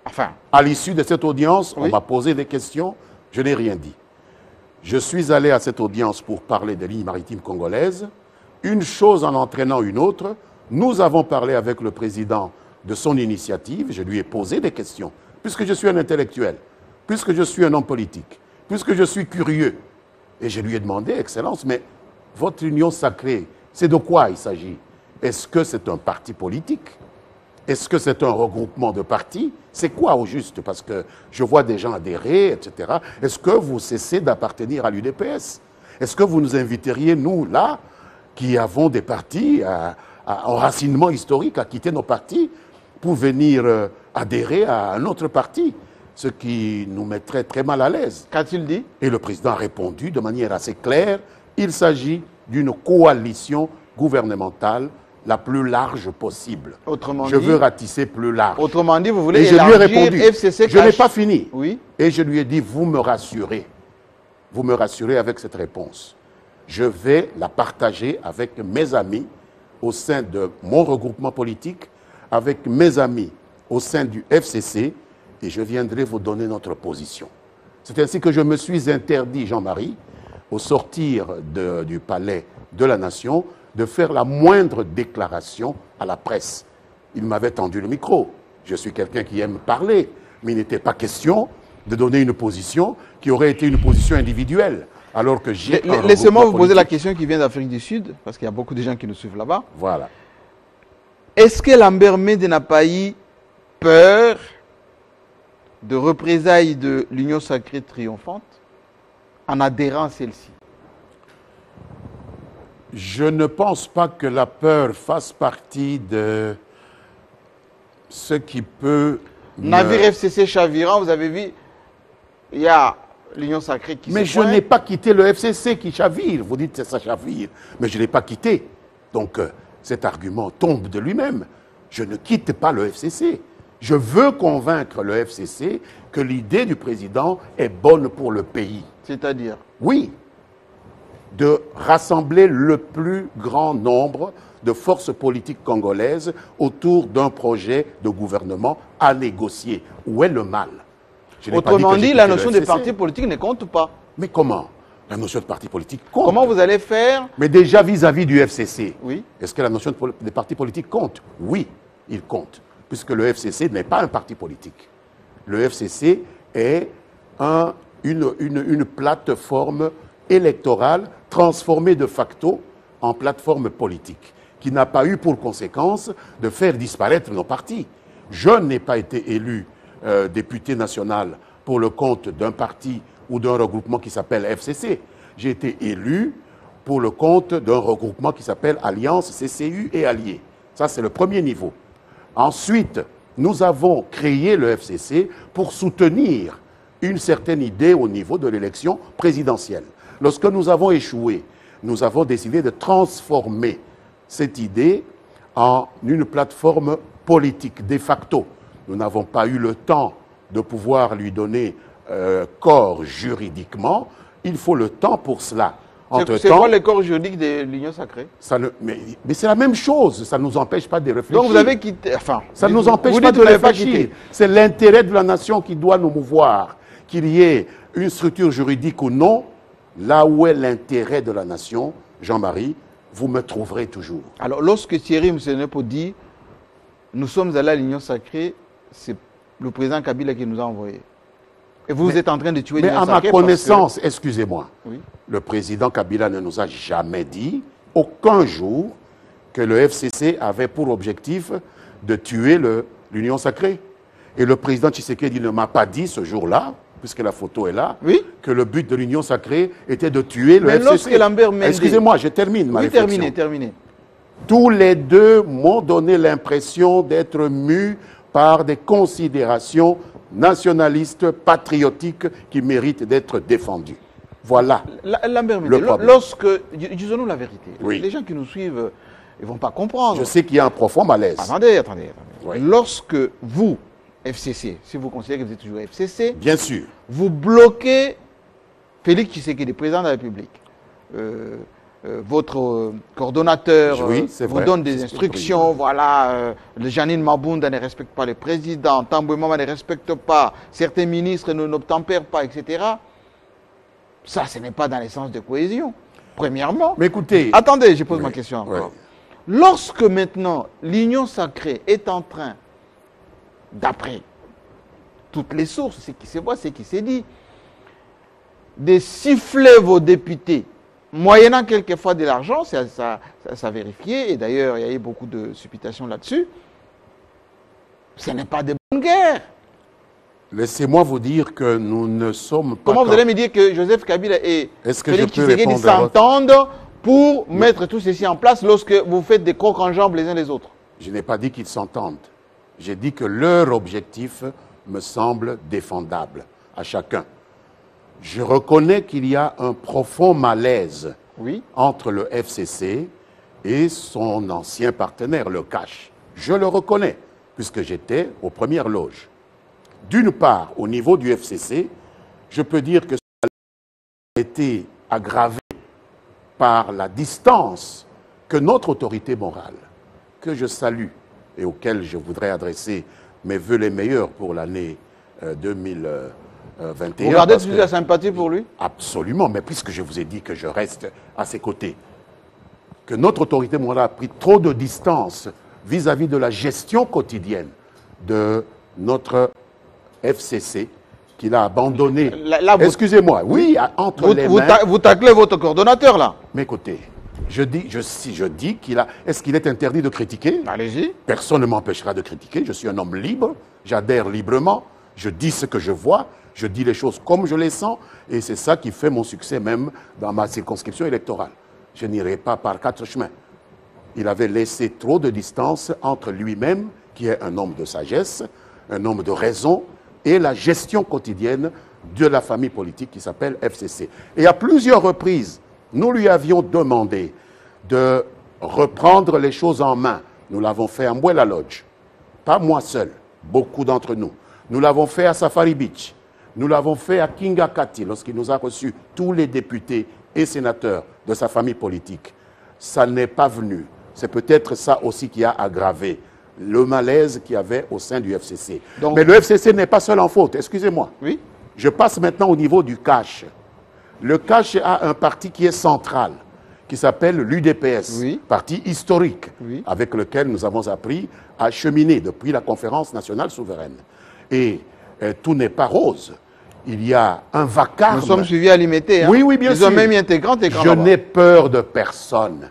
S1: Enfin,
S2: À l'issue de cette audience,
S1: Oui.
S2: on m'a posé des questions, je n'ai rien dit. Je suis allé à cette audience pour parler des lignes maritimes congolaises. Une chose en entraînant une autre, nous avons parlé avec le président de son initiative, je lui ai posé des questions, puisque je suis un intellectuel, puisque je suis un homme politique, puisque je suis curieux. Et je lui ai demandé, Excellence, mais votre union sacrée, c'est de quoi il s'agit? Est-ce que c'est un parti politique? Est-ce que c'est un regroupement de partis? C'est quoi au juste? Parce que je vois des gens adhérer, etc. Est-ce que vous cessez d'appartenir à l'UDPS? Est-ce que vous nous inviteriez, nous, là, qui avons des partis, enracinement historique, à quitter nos partis pour venir adhérer à un autre parti? Ce qui nous mettrait très mal à l'aise.
S1: qu'a-t-il dit?
S2: Et le président a répondu de manière assez claire, il s'agit d'une coalition gouvernementale la plus large possible.
S1: Autrement
S2: Je
S1: dit-
S2: veux ratisser plus large.
S1: Autrement dit, vous voulez
S2: Et je lui ai
S1: élargir
S2: répondu,
S1: FCC
S2: je n'ai
S1: cache-
S2: pas fini.
S1: Oui.
S2: Et je lui ai dit, vous me rassurez. Vous me rassurez avec cette réponse. Je vais la partager avec mes amis au sein de mon regroupement politique, avec mes amis au sein du FCC, et je viendrai vous donner notre position. C'est ainsi que je me suis interdit, Jean-Marie, au sortir du palais de la Nation, de faire la moindre déclaration à la presse. Il m'avait tendu le micro. Je suis quelqu'un qui aime parler, mais il n'était pas question de donner une position qui aurait été une position individuelle, alors que j'ai un
S1: Laissez-moi vous
S2: regroupement
S1: poser la
S2: politique.
S1: question qui vient d'Afrique du Sud, parce qu'il y a beaucoup de gens qui nous suivent là-bas.
S2: Voilà.
S1: Est-ce que Lambert Mende n'a pas eu peur de représailles de l'Union sacrée triomphante en adhérant à celle-ci?
S2: Je ne pense pas que la peur fasse partie de ce qui peut... me-
S1: Navire FCC chavirant, vous avez vu, il y a l'Union sacrée qui
S2: Mais
S1: se
S2: je
S1: pointe.
S2: n'ai pas quitté le FCC qui chavire. Vous dites que ça chavire, mais je ne l'ai pas quitté. Donc cet argument tombe de lui-même. Je ne quitte pas le FCC. Je veux convaincre le FCC que l'idée du président est bonne pour le pays.
S1: C'est-à-dire,
S2: Oui, de rassembler le plus grand nombre de forces politiques congolaises autour d'un projet de gouvernement à négocier. Où est le mal? Je n'ai pas
S1: autrement
S2: que j'ai
S1: dit, la
S2: quitté le
S1: notion de
S2: FCC.
S1: parti politique ne compte pas.
S2: Mais comment? La notion de parti politique compte.
S1: Comment vous allez faire?
S2: Mais déjà vis-à-vis du FCC,
S1: Oui.
S2: est-ce que la notion de parti politique compte? Oui, il compte, puisque le FCC n'est pas un parti politique. Le FCC est une plateforme électorale transformée de facto en plateforme politique, qui n'a pas eu pour conséquence de faire disparaître nos partis. Je n'ai pas été élu député national pour le compte d'un parti ou d'un regroupement qui s'appelle FCC. J'ai été élu pour le compte d'un regroupement qui s'appelle Alliance CCU et Alliés. Ça, c'est le premier niveau. Ensuite, nous avons créé le FCC pour soutenir une certaine idée au niveau de l'élection présidentielle. Lorsque nous avons échoué, nous avons décidé de transformer cette idée en une plateforme politique de facto. Nous n'avons pas eu le temps de pouvoir lui donner corps juridiquement. Il faut le temps pour cela.
S1: C'est
S2: Entre-temps,
S1: quoi le corps juridique de l'Union sacrée?
S2: mais c'est la même chose. Ça ne nous empêche pas de réfléchir.
S1: Donc vous avez quitté. Enfin,
S2: Ça ne nous empêche
S1: vous
S2: pas
S1: dites
S2: de
S1: que vous n'avez pas
S2: réfléchir.
S1: quitté.
S2: C'est l'intérêt de la nation qui doit nous mouvoir. Qu'il y ait une structure juridique ou non, là où est l'intérêt de la nation, Jean-Marie, vous me trouverez toujours.
S1: Alors, lorsque Thierry Msenepo dit nous sommes allés à l'Union sacrée, c'est le président Kabila qui nous a envoyés. Et vous êtes en train de tuer
S2: Mais
S1: l'Union
S2: à ma
S1: sacrée parce que-
S2: connaissance, excusez-moi,
S1: Oui.
S2: le président Kabila ne nous a jamais dit, aucun jour, que le FCC avait pour objectif de tuer l'Union sacrée. Et le président Tshisekedi ne m'a pas dit ce jour-là, puisque la photo est là,
S1: Oui.
S2: que le but de l'Union sacrée était de tuer le
S1: Mais
S2: FCC.
S1: lorsque Lambert Mende-
S2: Excusez-moi, je termine ma
S1: Oui,
S2: réflexion.
S1: terminé.
S2: Tous les deux m'ont donné l'impression d'être mus par des considérations nationalistes, patriotiques, qui méritent d'être défendues. Voilà.
S1: Lambert Mende,
S2: Le problème.
S1: lorsque, disons-nous la vérité,
S2: Oui.
S1: les gens qui nous suivent, ils ne vont pas comprendre.
S2: Je sais qu'il y a un profond malaise.
S1: Attendez.
S2: Oui.
S1: Lorsque vous, FCC, si vous considérez que vous êtes toujours FCC,
S2: Bien sûr.
S1: vous bloquez Félix Tshisekedi, président de la République, votre coordonnateur
S2: Oui, c'est
S1: vous
S2: vrai,
S1: donne des
S2: c'est
S1: instructions, voilà, Janine Mabunda ne respecte pas le président, Tambwe Mama ne respecte pas, certains ministres n'obtempèrent pas, etc. Ça, ce n'est pas dans l'essence de cohésion. Premièrement.
S2: Mais écoutez...
S1: Attendez, je pose ma question encore.
S2: Ouais.
S1: Lorsque maintenant l'Union sacrée est en train, d'après toutes les sources, ce qui se voit, ce qui s'est dit, de siffler vos députés, moyennant quelquefois de l'argent, ça vérifié, et d'ailleurs il y a eu beaucoup de supputations là-dessus, ce n'est pas de bonne guerre.
S2: Laissez-moi vous dire que nous ne sommes pas...
S1: Comment vous allez me dire que Joseph Kabila et Félix Tshisekedi s'entendent pour mettre tout ceci en place lorsque vous faites des crocs en jambes les uns les autres?
S2: Je n'ai pas dit qu'ils s'entendent. J'ai dit que leur objectif me semble défendable à chacun. Je reconnais qu'il y a un profond malaise entre le FCC et son ancien partenaire, le CACH. Je le reconnais, puisque j'étais aux premières loges. D'une part, au niveau du FCC, je peux dire que ça a été aggravé par la distance que notre autorité morale, que je salue et auquel je voudrais adresser mes vœux les meilleurs pour l'année 2021.
S1: Vous gardez de la sympathie pour lui?
S2: Absolument, mais puisque je vous ai dit que je reste à ses côtés, que notre autorité morale a pris trop de distance vis-à-vis de la gestion quotidienne de notre FCC, qu'il a abandonné. Excusez-moi, oui, entre les mains...
S1: Vous taclez votre coordonnateur, là.
S2: Mais écoutez, je dis qu'il a... Est-ce qu'il est interdit de critiquer?
S1: Allez-y.
S2: Personne ne m'empêchera de critiquer. Je suis un homme libre, j'adhère librement, je dis ce que je vois, je dis les choses comme je les sens, et c'est ça qui fait mon succès même dans ma circonscription électorale. Je n'irai pas par quatre chemins. Il avait laissé trop de distance entre lui-même, qui est un homme de sagesse, un homme de raison, et la gestion quotidienne de la famille politique qui s'appelle FCC. Et à plusieurs reprises, nous lui avions demandé de reprendre les choses en main. Nous l'avons fait à Mbuela Lodge, pas moi seul, beaucoup d'entre nous. Nous l'avons fait à Safari Beach, nous l'avons fait à Kingakati lorsqu'il nous a reçus tous les députés et sénateurs de sa famille politique. Ça n'est pas venu. C'est peut-être ça aussi qui a aggravé le malaise qu'il y avait au sein du FCC. Donc, mais le FCC n'est pas seul en faute, excusez-moi.
S1: Oui.
S2: Je passe maintenant au niveau du CACH. Le CACH a un parti qui est central, qui s'appelle l'UDPS, parti historique, avec lequel nous avons appris à cheminer depuis la conférence nationale souveraine. Et tout n'est pas rose. Il y a un vacarme.
S1: Nous sommes suivis à l'IMT. Hein?
S2: Oui, oui, bien sûr.
S1: Ils ont même mis intégrant écran.
S2: Je n'ai peur de personne.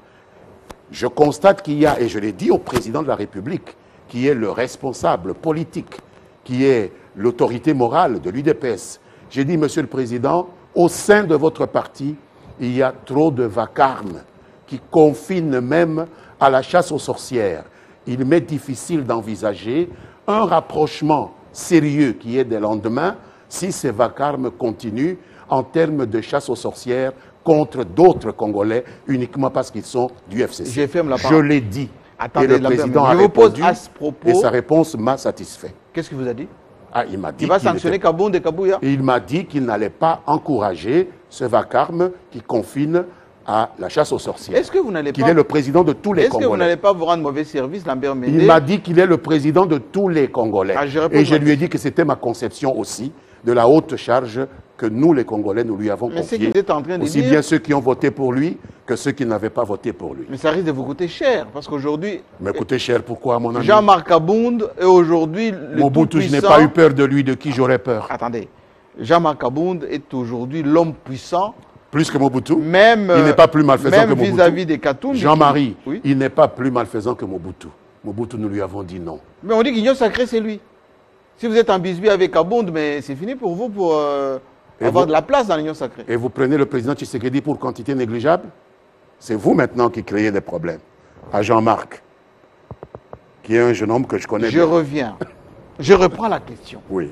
S2: Je constate qu'il y a, et je l'ai dit au président de la République, qui est le responsable politique, qui est l'autorité morale de l'UDPS. J'ai dit, Monsieur le Président, au sein de votre parti, il y a trop de vacarme qui confine même à la chasse aux sorcières. Il m'est difficile d'envisager un rapprochement sérieux qui est des lendemains si ces vacarmes continuent en termes de chasse aux sorcières contre d'autres Congolais uniquement parce qu'ils sont du FCC. Je l'ai dit.
S1: Attendez,
S2: et le président a répondu
S1: à ce propos,
S2: et sa réponse m'a satisfait.
S1: Qu'est-ce qu'il vous a dit?
S2: Il m'a dit
S1: qu'il va sanctionner Kabound et Kabouya?
S2: Il m'a dit qu'il n'allait pas encourager ce vacarme qui confine à la chasse aux sorcières.
S1: Est-ce que vous n'allez pas...
S2: Qu'il est le président de tous les Congolais.
S1: Est-ce que vous n'allez pas vous rendre mauvais service, Lambert Mende?
S2: Il m'a dit qu'il est le président de tous les Congolais. Et je lui ai dit que c'était ma conception aussi de la haute charge que nous, les Congolais, nous lui avons confiée. Aussi bien ceux qui ont voté pour lui que ceux qui n'avaient pas voté pour lui.
S1: Mais ça risque de vous coûter cher, parce qu'aujourd'hui...
S2: Mais coûter cher, pourquoi, mon ami?
S1: Jean-Marc Kabound est aujourd'hui le
S2: Mobutu, je n'ai pas eu peur de lui, de qui j'aurais peur?
S1: Attendez. Jean-Marc Kabound est aujourd'hui l'homme puissant.
S2: Plus que Mobutu?
S1: Même,
S2: il n'est pas plus malfaisant que Mobutu.
S1: Même vis-à-vis des Katoum.
S2: Jean-Marie, il n'est pas plus malfaisant que Mobutu. Mobutu, nous lui avons dit non.
S1: Mais on dit qu'Union sacrée, c'est lui. Si vous êtes en bisbis avec Kabound, mais c'est fini pour vous pour avoir de la place dans l'Union sacrée.
S2: Et vous prenez le président Tshisekedi pour quantité négligeable? C'est vous maintenant qui créez des problèmes. À Jean-Marc, qui est un jeune homme que je connais bien.
S1: Je reviens. Je reprends la question.
S2: Oui.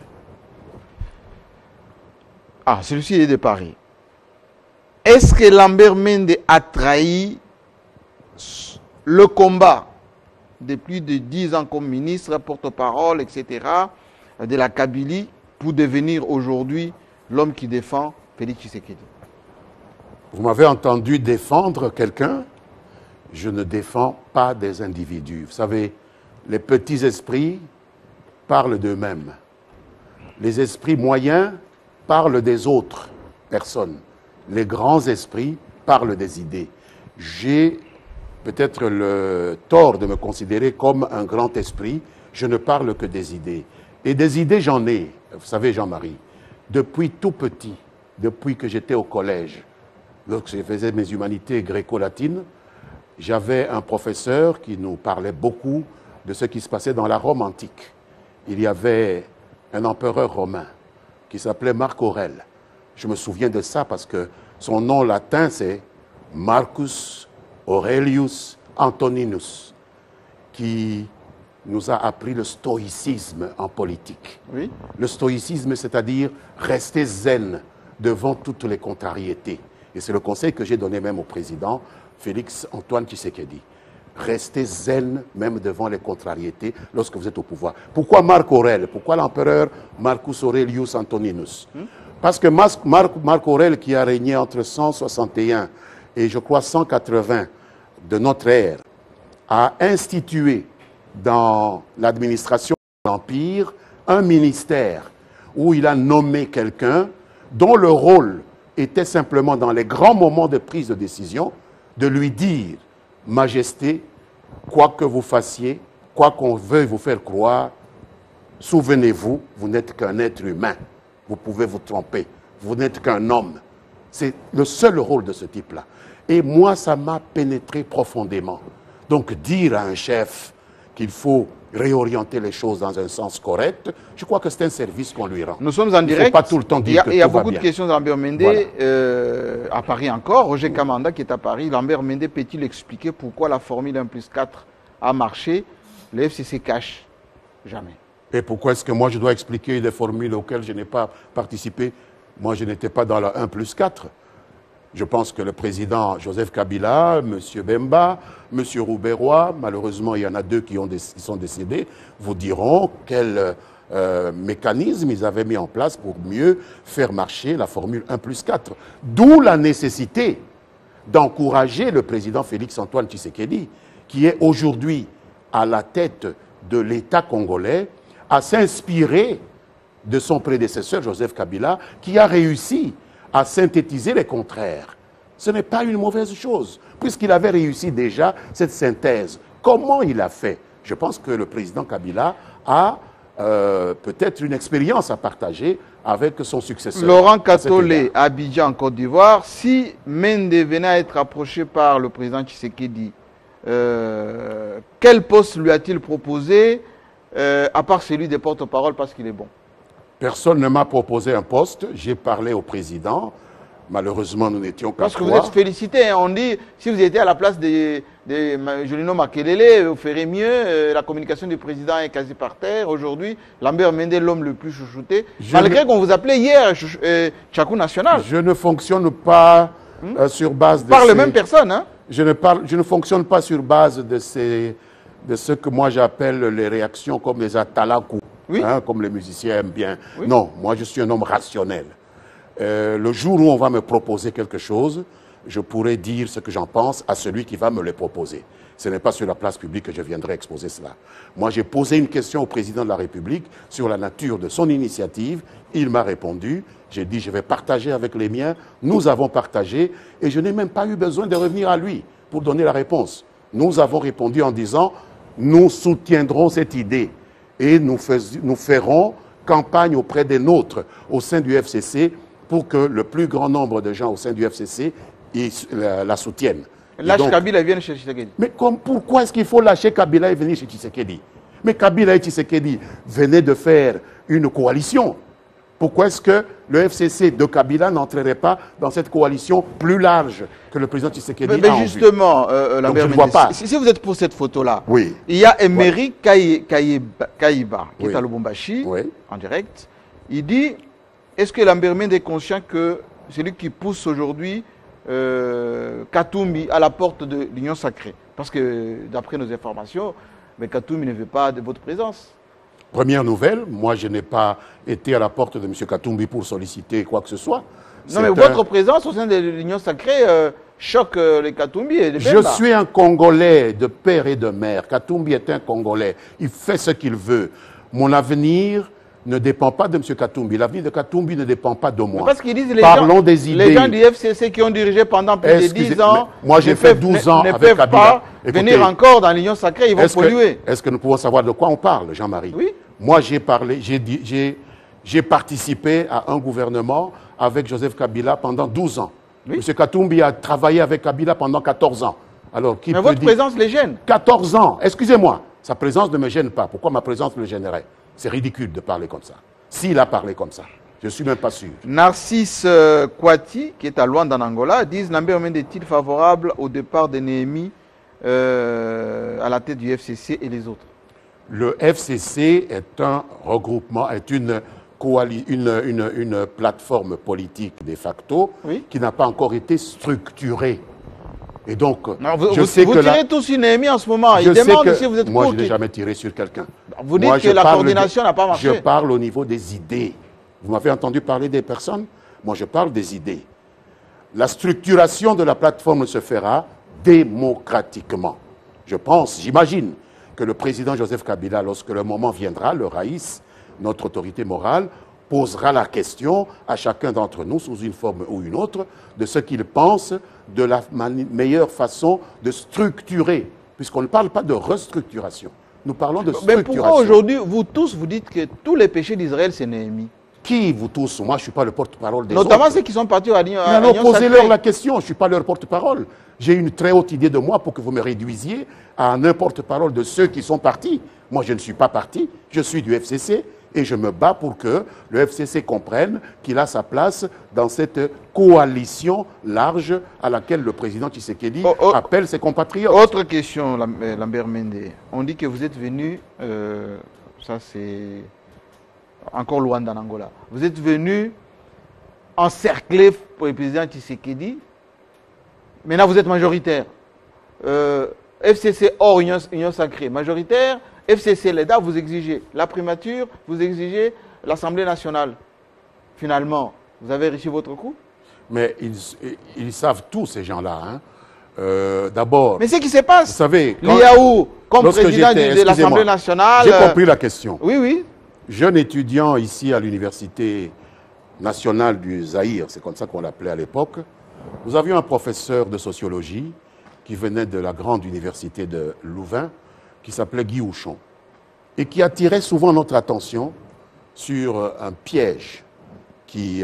S1: Ah, celui-ci est de Paris. Est-ce que Lambert Mende a trahi le combat de plus de 10 ans comme ministre, porte-parole, etc., de la Kabylie, pour devenir aujourd'hui l'homme qui défend Félix Tshisekedi?
S2: Vous m'avez entendu défendre quelqu'un. Je ne défends pas des individus. Vous savez, les petits esprits parlent d'eux-mêmes. Les esprits moyens parlent des autres personnes. Les grands esprits parlent des idées. J'ai peut-être le tort de me considérer comme un grand esprit. Je ne parle que des idées. Et des idées, j'en ai. Vous savez, Jean-Marie, depuis tout petit, depuis que j'étais au collège, lorsque je faisais mes humanités gréco-latines, j'avais un professeur qui nous parlait beaucoup de ce qui se passait dans la Rome antique. Il y avait un empereur romain qui s'appelait Marc Aurèle. Je me souviens de ça parce que son nom latin, c'est Marcus Aurelius Antoninus, qui nous a appris le stoïcisme en politique.
S1: Oui.
S2: Le stoïcisme, c'est-à-dire rester zen devant toutes les contrariétés. Et c'est le conseil que j'ai donné même au président Félix Antoine Tshisekedi. Restez zen même devant les contrariétés lorsque vous êtes au pouvoir. Pourquoi Marc Aurèle? Pourquoi l'empereur Marcus Aurelius Antoninus? Parce que Marc Aurèle, qui a régné entre 161 et je crois 180 de notre ère, a institué dans l'administration de l'Empire un ministère où il a nommé quelqu'un dont le rôle était simplement dans les grands moments de prise de décision de lui dire « Majesté, quoi que vous fassiez, quoi qu'on veuille vous faire croire, souvenez-vous, vous n'êtes qu'un être humain. Vous pouvez vous tromper. Vous n'êtes qu'un homme. » C'est le seul rôle de ce type-là. Et moi, ça m'a pénétré profondément. Donc dire à un chef qu'il faut réorienter les choses dans un sens correct, je crois que c'est un service qu'on lui rend.
S1: Nous sommes en direct.
S2: Il ne faut pas tout le temps dire que tout va bien.
S1: Il y a beaucoup de questions de Lambert Mende, voilà. À Paris encore. Roger Kamanda qui est à Paris. Lambert Mende peut-il expliquer pourquoi la formule 1+4 a marché? Le FCC cache. Jamais.
S2: Et pourquoi est-ce que moi je dois expliquer des formules auxquelles je n'ai pas participé? Moi je n'étais pas dans la 1+4. Je pense que le président Joseph Kabila, M. Bemba, M. Roubaix-Roy, malheureusement il y en a deux qui sont décédés, vous diront quel mécanisme ils avaient mis en place pour mieux faire marcher la formule 1+4. D'où la nécessité d'encourager le président Félix-Antoine Tshisekedi, qui est aujourd'hui à la tête de l'État congolais, à s'inspirer de son prédécesseur Joseph Kabila, qui a réussi à synthétiser les contraires. Ce n'est pas une mauvaise chose, puisqu'il avait réussi déjà cette synthèse. Comment il a fait? Je pense que le président Kabila a peut-être une expérience à partager avec son successeur.
S1: Laurent Katole, Abidjan, en Côte d'Ivoire. Si Mende venait à être approché par le président Tshisekedi, quel poste lui a-t-il proposé, à part celui des porte-parole, parce qu'il est bon?
S2: Personne ne m'a proposé un poste. J'ai parlé au président. Malheureusement, nous n'étions qu'à
S1: Parce que vous êtes félicité. Hein. On dit, si vous étiez à la place de Julino Makelele, vous ferez mieux. La communication du président est quasi par terre. Aujourd'hui, Lambert Mende, l'homme le plus chouchouté. Malgré qu'on vous appelait hier Tchakou National.
S2: Je ne fonctionne pas sur base de...
S1: Par les mêmes personnes, hein?
S2: Je ne fonctionne pas sur base de ce que moi j'appelle les réactions comme les atalakou.
S1: Oui.
S2: Hein, comme les musiciens aiment bien. Oui. Non, moi je suis un homme rationnel. Le jour où on va me proposer quelque chose, je pourrai dire ce que j'en pense à celui qui va me le proposer. Ce n'est pas sur la place publique que je viendrai exposer cela. Moi j'ai posé une question au président de la République sur la nature de son initiative. Il m'a répondu. J'ai dit je vais partager avec les miens. Nous avons partagé et je n'ai même pas eu besoin de revenir à lui pour donner la réponse. Nous avons répondu en disant nous soutiendrons cette idée. Et nous ferons campagne auprès des nôtres au sein du FCC pour que le plus grand nombre de gens au sein du FCC la soutiennent.
S1: Lâche Kabila et vienne chez Tshisekedi.
S2: Mais pourquoi est-ce qu'il faut lâcher Kabila et venir chez Tshisekedi? Mais Kabila et Tshisekedi venaient de faire une coalition. Pourquoi est-ce que le FCC de Kabila n'entrerait pas dans cette coalition plus large que le président Tshisekedi a en vue?
S1: Justement, Lambert Mende, si vous êtes pour cette photo-là,
S2: oui.
S1: Il y a Emery Kayiba, qui est à Lubumbashi, en direct. Il dit, est-ce que Lambert Mende est conscient que c'est lui qui pousse aujourd'hui Katumbi à la porte de l'Union sacrée? Parce que, d'après nos informations, Katumbi ne veut pas de votre présence.
S2: Première nouvelle, moi je n'ai pas été à la porte de M. Katumbi pour solliciter quoi que ce soit.
S1: Non, mais votre présence au sein de l'Union sacrée choque les Katumbi et les Bemba.
S2: Je suis un Congolais de père et de mère. Katumbi est un Congolais. Il fait ce qu'il veut. Mon avenir ne dépend pas de M. Katumbi. L'avenir de Katumbi ne dépend pas de moi.
S1: Parce qu'ils disent
S2: Parlons des idées.
S1: Les gens du FCC qui ont dirigé pendant plus de 10 ans,
S2: moi j'ai fait 12 ans avec Kabila.
S1: Ne peuvent pas venir encore dans l'Union sacrée, ils vont polluer.
S2: Est-ce que nous pouvons savoir de quoi on parle, Jean-Marie?
S1: Oui.
S2: Moi j'ai parlé, j'ai participé à un gouvernement avec Joseph Kabila pendant 12 ans. Oui. M. Katumbi a travaillé avec Kabila pendant 14 ans. Alors, qui
S1: mais votre présence les gêne.
S2: 14 ans, excusez-moi, sa présence ne me gêne pas. Pourquoi ma présence le gênerait? C'est ridicule de parler comme ça. S'il a parlé comme ça, je ne suis même pas sûr.
S1: Narcisse Kwati, qui est à Luanda en Angola, dit « Lambert Mende est-il favorable au départ de Néhémie à la tête du FCC et les autres ?»
S2: Le FCC est un regroupement, est une plateforme politique de facto, oui, qui n'a pas encore été structurée. Et donc,
S1: non, vous tirez tous sur Néhémie en ce moment. Il demande si vous êtes
S2: moi, je n'ai jamais tiré sur quelqu'un.
S1: Vous dites que la coordination n'a pas marché.
S2: Je parle au niveau des idées. Vous m'avez entendu parler des personnes? Moi, je parle des idées. La structuration de la plateforme se fera démocratiquement. Je pense, j'imagine, que le président Joseph Kabila, lorsque le moment viendra, le Raïs, notre autorité morale, posera la question à chacun d'entre nous, sous une forme ou une autre, de ce qu'il pense de la meilleure façon de structurer, puisqu'on ne parle pas de restructuration. Nous parlons de structuration.
S1: Mais pourquoi aujourd'hui, vous tous, vous dites que tous les péchés d'Israël, c'est Néhémie?
S2: Qui, vous tous? Moi, je ne suis pas le porte-parole des autres.
S1: Notamment ceux qui sont partis à l'Union sacrée.
S2: Alors, posez-leur la question. Je ne suis pas leur porte-parole. J'ai une très haute idée de moi pour que vous me réduisiez à un porte-parole de ceux qui sont partis. Moi, je ne suis pas parti. Je suis du FCC et je me bats pour que le FCC comprenne qu'il a sa place dans cette coalition large à laquelle le président Tshisekedi appelle ses compatriotes.
S1: Autre question, Lambert Mende. On dit que vous êtes venu, ça c'est encore loin en Angola, vous êtes venu encercler pour le président Tshisekedi. Maintenant, vous êtes majoritaire. FCC hors Union sacrée, majoritaire. FCC, l'EDA, vous exigez la primature, vous exigez l'Assemblée nationale. Finalement, vous avez réussi votre coup?
S2: Mais ils savent tous, ces gens-là. Hein. D'abord...
S1: Mais ce qui se passe,
S2: vous savez,
S1: l'IAO, comme président de l'Assemblée nationale...
S2: J'ai compris la question.
S1: Oui, oui.
S2: Jeune étudiant ici à l'Université nationale du Zaïre, c'est comme ça qu'on l'appelait à l'époque, nous avions un professeur de sociologie qui venait de la grande université de Louvain, qui s'appelait Guy Houchon, et qui attirait souvent notre attention sur un piège qui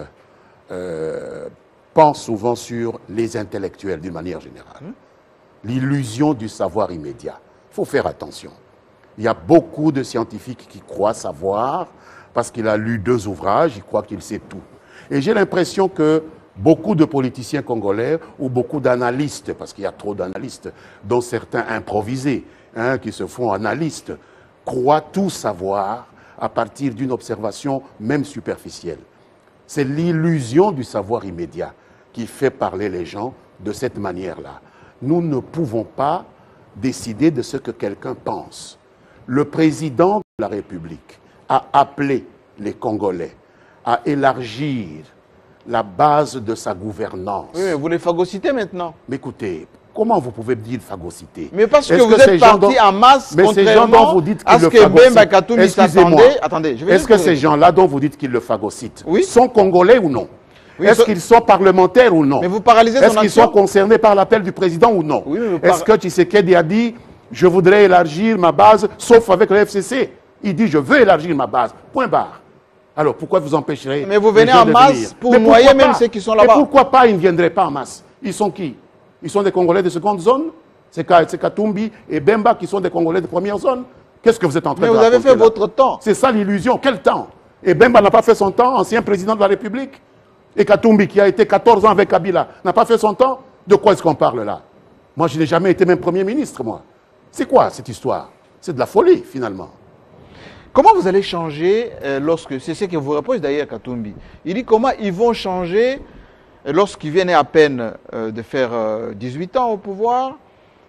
S2: pense souvent sur les intellectuels d'une manière générale. L'illusion du savoir immédiat. Il faut faire attention. Il y a beaucoup de scientifiques qui croient savoir, parce qu'il a lu 2 ouvrages, il croit qu'il sait tout. Et j'ai l'impression que beaucoup de politiciens congolais, ou beaucoup d'analystes, parce qu'il y a trop d'analystes, dont certains improvisés, hein, qui se font analystes, croient tout savoir à partir d'une observation même superficielle. C'est l'illusion du savoir immédiat qui fait parler les gens de cette manière-là. Nous ne pouvons pas décider de ce que quelqu'un pense. Le président de la République a appelé les Congolais à élargir la base de sa gouvernance.
S1: Oui, mais vous les phagocytez maintenant.
S2: Mais écoutez, comment vous pouvez dire phagocyter?
S1: Mais parce que vous êtes partis en masse,
S2: mais ces gens dont vous dites qu'ils le phagocytent, excusez-moi, est-ce que ces gens-là dont vous dites qu'ils le phagocytent sont Congolais ou non? Oui, est-ce qu'ils sont parlementaires ou non?
S1: Mais vous paralysez son action.
S2: Est-ce qu'ils sont concernés par l'appel du président ou non? Est-ce que Tshisekedi a dit « Je voudrais élargir ma base, sauf avec le FCC ». Il dit « Je veux élargir ma base ». Point barre. Alors pourquoi vous empêcherez?
S1: Mais vous venez en masse pour noyer même ceux qui sont là-bas.
S2: Mais pourquoi pas ils ne viendraient pas en masse? Ils sont qui? Ils sont des Congolais de seconde zone? C'est Katumbi et Bemba qui sont des Congolais de première zone? Qu'est-ce que vous êtes en train de raconter?
S1: Mais vous avez fait votre temps.
S2: C'est ça l'illusion. Quel temps? Et Bemba n'a pas fait son temps, ancien président de la République. Et Katumbi, qui a été 14 ans avec Kabila, n'a pas fait son temps. De quoi est-ce qu'on parle là? Moi, je n'ai jamais été même Premier ministre, moi. C'est quoi cette histoire? C'est de la folie, finalement.
S1: Comment vous allez changer lorsque... C'est ce que vous repose d'ailleurs Katumbi. Il dit comment ils vont changer lorsqu'ils viennent à peine de faire 18 ans au pouvoir.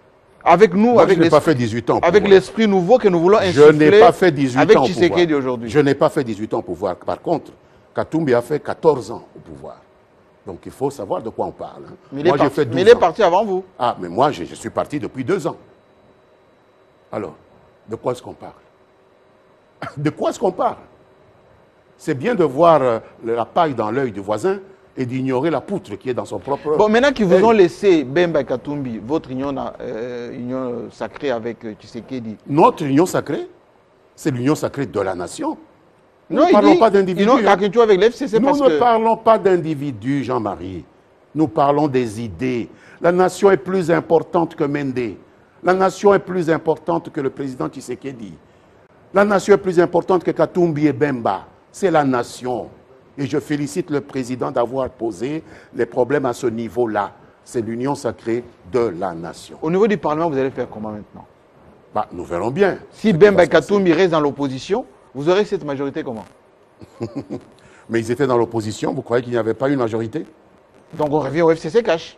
S1: Avec nous,
S2: Moi, je n'ai pas fait 18 ans au
S1: avec
S2: pouvoir.
S1: l'esprit nouveau que nous voulons
S2: Je
S1: insuffler
S2: n'ai pas fait 18
S1: avec
S2: ans au
S1: Tshisekedi
S2: pouvoir.
S1: aujourd'hui.
S2: Je n'ai pas fait 18 ans au pouvoir. Par contre, Katumbi a fait 14 ans au pouvoir. Donc il faut savoir de quoi on parle. Hein.
S1: Mais
S2: Moi, j'ai fait 12
S1: il est
S2: ans.
S1: parti avant vous.
S2: Ah, mais moi, je suis parti depuis 2 ans. Alors, de quoi est-ce qu'on parle? De quoi est-ce qu'on parle? C'est bien de voir la paille dans l'œil du voisin et d'ignorer la poutre qui est dans son propre...
S1: Bon, maintenant qu'ils vous ont laissé Bemba et Katumbi, votre union sacrée avec Tshisekedi.
S2: Notre union sacrée, c'est l'union sacrée de la nation. Nous
S1: Non,
S2: ne parlons pas d'individus.
S1: Ils n'ont avec l'FCC
S2: Nous
S1: parce
S2: ne
S1: que...
S2: parlons pas d'individus, Jean-Marie. Nous parlons des idées. La nation est plus importante que Mende. La nation est plus importante que le président Tshisekedi. La nation est plus importante que Katumbi et Bemba. C'est la nation. Et je félicite le président d'avoir posé les problèmes à ce niveau-là. C'est l'union sacrée de la nation.
S1: Au niveau du Parlement, vous allez faire comment maintenant?
S2: Bah, nous verrons bien.
S1: Si Bemba et Katumbi restent dans l'opposition, vous aurez cette majorité comment?
S2: Mais ils étaient dans l'opposition, vous croyez qu'il n'y avait pas une majorité?
S1: Donc on revient au FCC cash.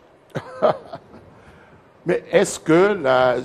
S2: Mais est-ce que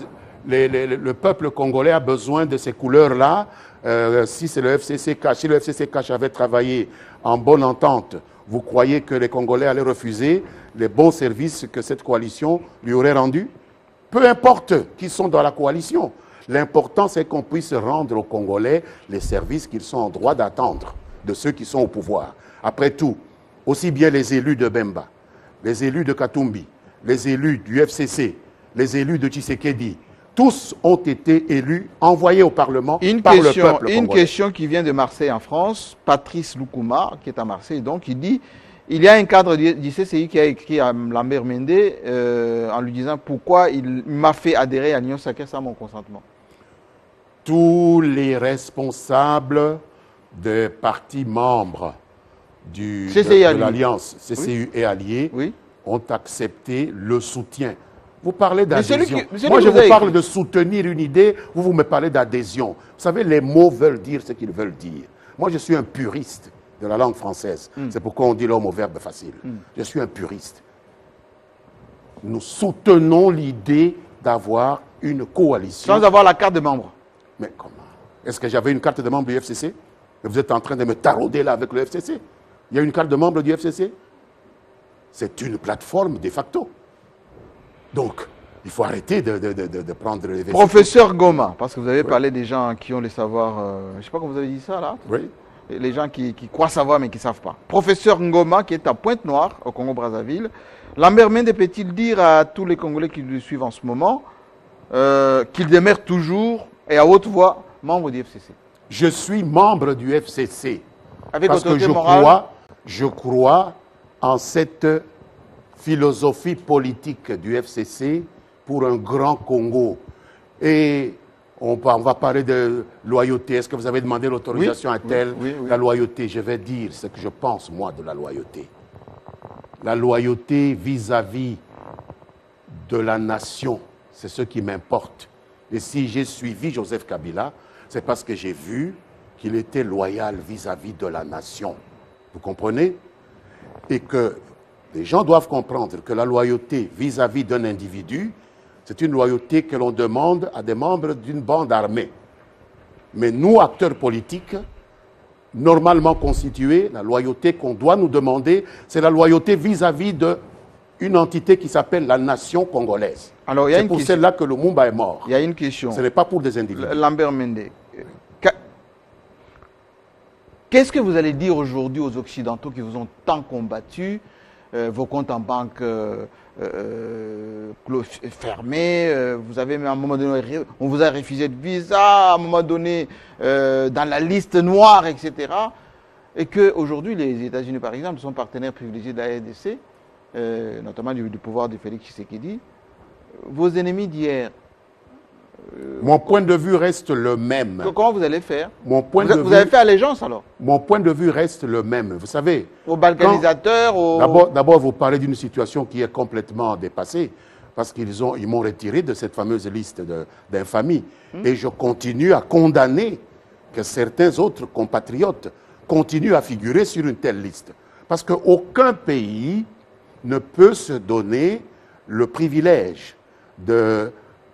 S2: le peuple congolais a besoin de ces couleurs-là? Si c'est le FCC cash, si le FCC cash avait travaillé en bonne entente, vous croyez que les Congolais allaient refuser les bons services que cette coalition lui aurait rendus? Peu importe qui sont dans la coalition. L'important, c'est qu'on puisse rendre aux Congolais les services qu'ils sont en droit d'attendre de ceux qui sont au pouvoir. Après tout, aussi bien les élus de Bemba, les élus de Katumbi, les élus du FCC, les élus de Tshisekedi, tous ont été élus, envoyés au Parlement par le peuple congolais.
S1: Une question qui vient de Marseille en France, Patrice Loukouma, qui est à Marseille, donc, il dit il y a un cadre du CCI qui a écrit à Lambert Mende en lui disant pourquoi il m'a fait adhérer à l'Union sacrée sans mon consentement.
S2: Tous les responsables des partis membres de l'Alliance CCU et Alliés ont accepté le soutien. Vous parlez d'adhésion. Moi, je vous parle de soutenir une idée, vous me parlez d'adhésion. Vous savez, les mots veulent dire ce qu'ils veulent dire. Moi, je suis un puriste de la langue française. C'est pourquoi on dit l'homme au verbe facile. Je suis un puriste. Nous soutenons l'idée d'avoir une coalition.
S1: Sans avoir la carte de membre.
S2: Mais comment? Est-ce que j'avais une carte de membre du FCC? Vous êtes en train de me tarauder là avec le FCC. Il y a une carte de membre du FCC? C'est une plateforme de facto. Donc, il faut arrêter de prendre les vestiges.
S1: Professeur Goma, parce que vous avez parlé des gens qui ont les savoirs, je ne sais pas comment vous avez dit ça là.
S2: Oui.
S1: Les gens qui croient savoir mais qui ne savent pas. Professeur Ngoma, qui est à Pointe-Noire, au Congo-Brazzaville, Lambert Mende peut-il dire à tous les Congolais qui le suivent en ce moment qu'il demeure toujours et à haute voix membre du FCC?
S2: Je suis membre du FCC.
S1: Avec
S2: parce que je crois en cette philosophie politique du FCC pour un grand Congo. Et on va parler de loyauté. Est-ce que vous avez demandé l'autorisation à tel?
S1: Oui.
S2: La loyauté, je vais dire ce que je pense, moi, de la loyauté. La loyauté vis-à-vis de la nation, c'est ce qui m'importe. Et si j'ai suivi Joseph Kabila, c'est parce que j'ai vu qu'il était loyal vis-à-vis de la nation. Vous comprenez? Et que les gens doivent comprendre que la loyauté vis-à-vis d'un individu, c'est une loyauté que l'on demande à des membres d'une bande armée. Mais nous, acteurs politiques, normalement constitués, la loyauté qu'on doit nous demander, c'est la loyauté vis-à-vis d'une entité qui s'appelle la nation congolaise. C'est pour celle-là que Lumumba est mort.
S1: Il y a une question.
S2: Ce n'est pas pour des individus.
S1: Lambert Mende, qu'est-ce que vous allez dire aujourd'hui aux Occidentaux qui vous ont tant combattu, vos comptes en banque fermés, vous avez à un moment donné, on vous a refusé de visa, à un moment donné, dans la liste noire, etc. Et qu'aujourd'hui, les États-Unis, par exemple, sont partenaires privilégiés de la RDC, notamment du pouvoir de Félix Tshisekedi. Vos ennemis d'hier.
S2: Mon point de vue reste le même.
S1: Comment vous allez faire?
S2: Vous
S1: avez fait allégeance alors?
S2: Mon point de vue reste le même. Vous savez...
S1: Aux balkanisateurs,
S2: D'abord, vous parlez d'une situation qui est complètement dépassée, parce qu'ils m'ont retiré de cette fameuse liste d'infamie. Et je continue à condamner que certains autres compatriotes continuent à figurer sur une telle liste. Parce qu'aucun pays ne peut se donner le privilège de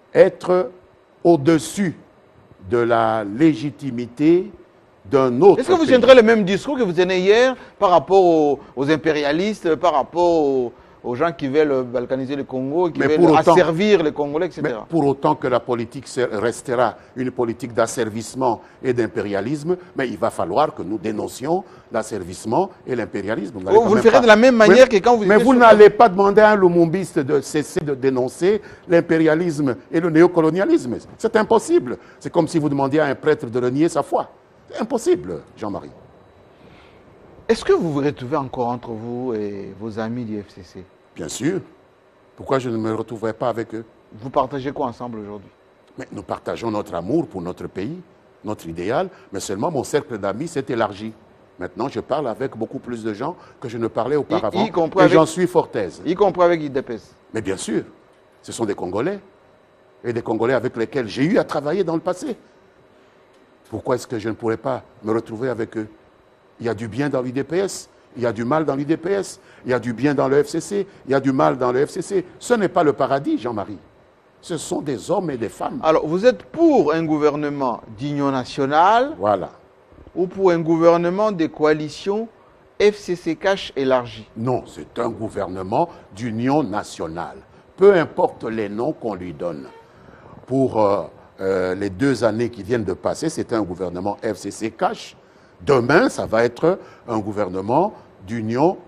S2: être au-dessus de la légitimité d'un autre
S1: Est-ce que vous
S2: pays.
S1: tiendrez le même discours que vous tenez hier par rapport aux impérialistes, par rapport aux gens qui veulent balkaniser le Congo, qui veulent asservir les Congolais, etc.
S2: Mais pour autant que la politique restera une politique d'asservissement et d'impérialisme, mais il va falloir que nous dénoncions l'asservissement et l'impérialisme.
S1: Vous le ferez de la même manière que quand vous...
S2: Mais vous n'allez pas demander à un lumumbiste de cesser de dénoncer l'impérialisme et le néocolonialisme. C'est impossible. C'est comme si vous demandiez à un prêtre de renier sa foi. C'est impossible, Jean-Marie.
S1: Est-ce que vous vous retrouvez encore entre vous et vos amis du FCC?
S2: Bien sûr. Pourquoi je ne me retrouverai pas avec eux?
S1: Vous partagez quoi ensemble aujourd'hui?
S2: Mais nous partageons notre amour pour notre pays, notre idéal, mais seulement mon cercle d'amis s'est élargi. Maintenant, je parle avec beaucoup plus de gens que je ne parlais auparavant, et j'en suis fort aise.
S1: Y compris avec IDPS? Mais
S2: bien sûr, ce sont des Congolais, et des Congolais avec lesquels j'ai eu à travailler dans le passé. Pourquoi est-ce que je ne pourrais pas me retrouver avec eux? Il y a du bien dans l'UDPS, il y a du mal dans l'UDPS, il y a du bien dans le FCC, il y a du mal dans le FCC. Ce n'est pas le paradis, Jean-Marie. Ce sont des hommes et des femmes.
S1: Alors, vous êtes pour un gouvernement d'union nationale,
S2: voilà,
S1: ou pour un gouvernement de coalition FCC-CACH élargi?
S2: Non, c'est un gouvernement d'union nationale. Peu importe les noms qu'on lui donne. Pour les 2 années qui viennent de passer, c'est un gouvernement FCC-CACH. Demain, ça va être un gouvernement d'union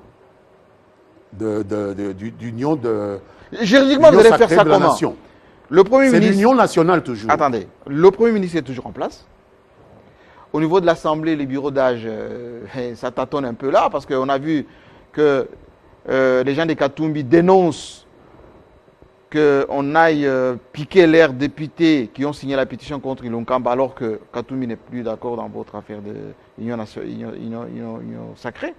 S1: Juridiquement, vous allez faire ça comment? Le Premier ministre...
S2: C'est l'union nationale toujours.
S1: Attendez, le Premier ministre est toujours en place. Au niveau de l'Assemblée, les bureaux d'âge, ça tâtonne un peu là, parce qu'on a vu que les gens de Katumbi dénoncent qu'on aille piquer leurs députés qui ont signé la pétition contre Ilunkamba, alors que Katumbi n'est plus d'accord dans votre affaire d'union sacrée.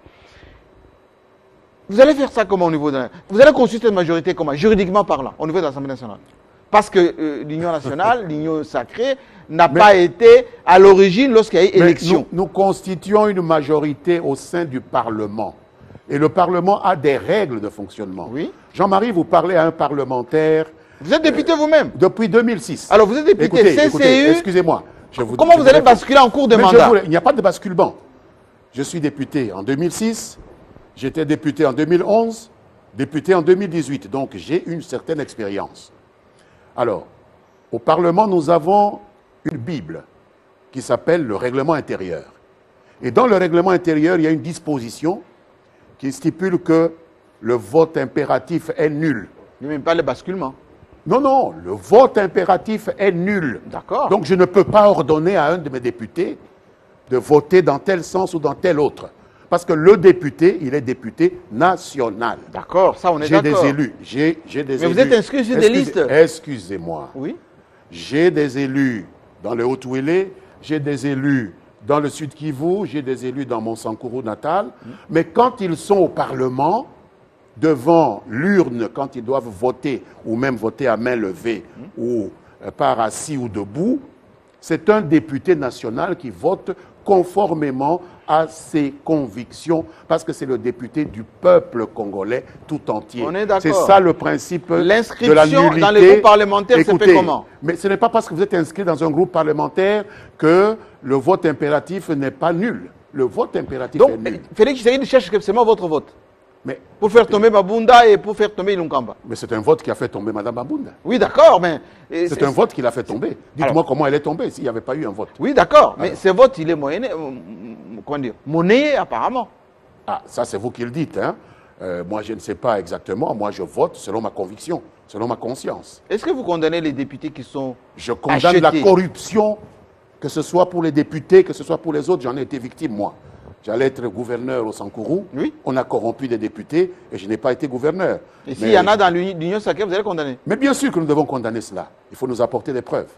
S1: Vous allez faire ça comment au niveau de... Vous allez consulter une majorité comment, juridiquement parlant, au niveau de l'Assemblée nationale? Parce que l'union nationale, l'union sacrée, n'a pas été à l'origine lorsqu'il y a eu élection.
S2: Nous constituons une majorité au sein du Parlement. Et le Parlement a des règles de fonctionnement.
S1: Oui.
S2: Jean-Marie, vous parlez à un parlementaire...
S1: Vous êtes député vous-même?
S2: Depuis 2006.
S1: Alors vous êtes député CCU...
S2: Excusez-moi.
S1: Comment vous allez basculer en cours de mandat?
S2: Il n'y a pas de basculement. Je suis député en 2006, j'étais député en 2011, député en 2018. Donc j'ai une certaine expérience. Alors, au Parlement, nous avons une Bible qui s'appelle le règlement intérieur. Et dans le règlement intérieur, il y a une disposition qui stipule que le vote impératif est nul.
S1: Mais même pas le basculement.
S2: Non, non, le vote impératif est nul.
S1: D'accord.
S2: Donc je ne peux pas ordonner à un de mes députés de voter dans tel sens ou dans tel autre. Parce que le député, il est député national.
S1: D'accord, ça on est d'accord.
S2: J'ai des élus. J'ai des élus.
S1: Mais vous êtes inscrit sur des listes.
S2: Excusez-moi.
S1: Oui.
S2: J'ai des élus dans le Haut-Ouélé, j'ai des élus dans le Sud Kivu, j'ai des élus dans mon Sankuru natal. Mais quand ils sont au Parlement, devant l'urne, quand ils doivent voter, ou même voter à main levée, ou par assis ou debout, c'est un député national qui vote conformément à ses convictions, parce que c'est le député du peuple congolais tout entier.
S1: On est d'accord.
S2: C'est ça le principe de la nullité.
S1: L'inscription dans les groupes parlementaires, c'est fait comment?
S2: Mais ce n'est pas parce que vous êtes inscrit dans un groupe parlementaire que le vote impératif n'est pas nul. Le vote impératif est nul.
S1: Donc, Félix Tshisekedi cherche seulement votre vote
S2: mais,
S1: pour faire tomber Mabunda et pour faire tomber Ilunkamba.
S2: Mais c'est un vote qui a fait tomber Mme Mabunda.
S1: Oui, d'accord, mais...
S2: C'est un vote qui l'a fait tomber. Dites-moi comment elle est tombée s'il n'y avait pas eu un vote.
S1: Oui, d'accord, mais ce vote, il est moyenné, comment dire, monnayé apparemment.
S2: Ah, ça c'est vous qui le dites, hein. Moi, je ne sais pas exactement. Moi, je vote selon ma conviction, selon ma conscience.
S1: Est-ce que vous condamnez les députés qui sont
S2: Je condamne la corruption, que ce soit pour les députés, que ce soit pour les autres. J'en ai été victime, moi. J'allais être gouverneur au Sankuru.
S1: Oui.
S2: On a corrompu des députés et je n'ai pas été gouverneur.
S1: Et s'il y en a dans l'Union sacrée, vous allez condamner?
S2: Mais bien sûr que nous devons condamner cela. Il faut nous apporter des preuves.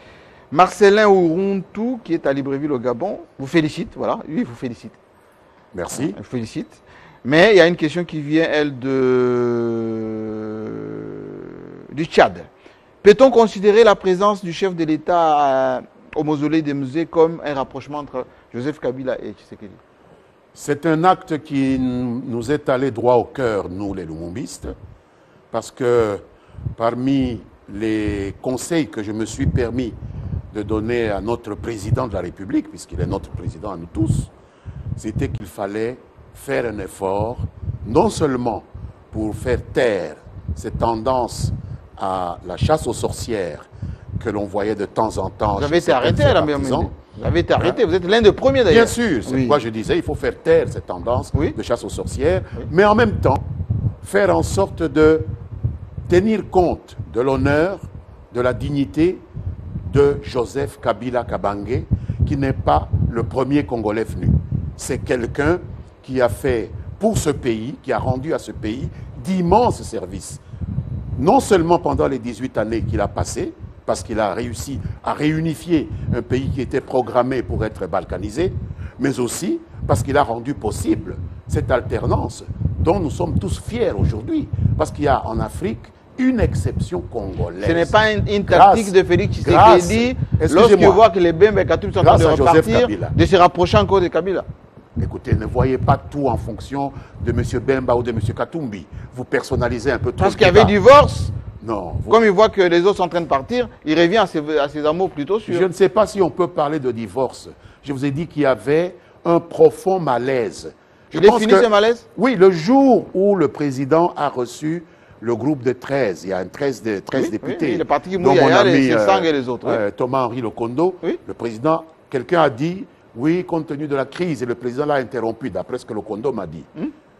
S1: Marcelin Ouruntu, qui est à Libreville au Gabon, vous félicite, voilà, lui, vous félicite.
S2: Merci.
S1: Je félicite. Mais il y a une question qui vient, elle, du Tchad. Peut-on considérer la présence du chef de l'État au mausolée des musées comme un rapprochement entre Joseph Kabila et Tshisekedi?
S2: C'est un acte qui nous est allé droit au cœur, nous les lumumbistes, parce que parmi les conseils que je me suis permis de donner à notre président de la République, puisqu'il est notre président à nous tous, c'était qu'il fallait faire un effort, non seulement pour faire taire cette tendance à la chasse aux sorcières que l'on voyait de temps en temps.
S1: Vous avez été arrêté à l'Ambert Mende. Vous avez été arrêté, vous êtes l'un des premiers d'ailleurs.
S2: Bien sûr, c'est pourquoi je disais il faut faire taire cette tendance de chasse aux sorcières, mais en même temps faire en sorte de tenir compte de l'honneur, de la dignité de Joseph Kabila Kabange, qui n'est pas le premier Congolais venu. C'est quelqu'un qui a fait pour ce pays, qui a rendu à ce pays d'immenses services. Non seulement pendant les 18 années qu'il a passées, parce qu'il a réussi à réunifier un pays qui était programmé pour être balkanisé, mais aussi parce qu'il a rendu possible cette alternance dont nous sommes tous fiers aujourd'hui. Parce qu'il y a en Afrique une exception congolaise.
S1: Ce n'est pas une tactique de Félix Tshisekedi, lorsqu'il voit que les Bemba et Katumbi sont en train de repartir, de se rapprocher encore de Kabila.
S2: Écoutez, ne voyez pas tout en fonction de M. Bemba ou de M. Katumbi. Vous personnalisez un peu trop.
S1: Parce qu'il y avait divorce.
S2: Non.
S1: Comme il voit que les autres sont en train de partir, il revient à ses amours plutôt sûrs.
S2: Je ne sais pas si on peut parler de divorce. Je vous ai dit qu'il y avait un profond malaise.
S1: Il est fini ce malaise?
S2: Oui, le jour où le président a reçu le groupe de 13, il y a 13 députés.
S1: Oui, le parti qui mouille les Sang et les autres.
S2: Thomas-Henri Lokondo, le président, quelqu'un a dit, oui, compte tenu de la crise, et le président l'a interrompu, d'après ce que Lokondo m'a dit.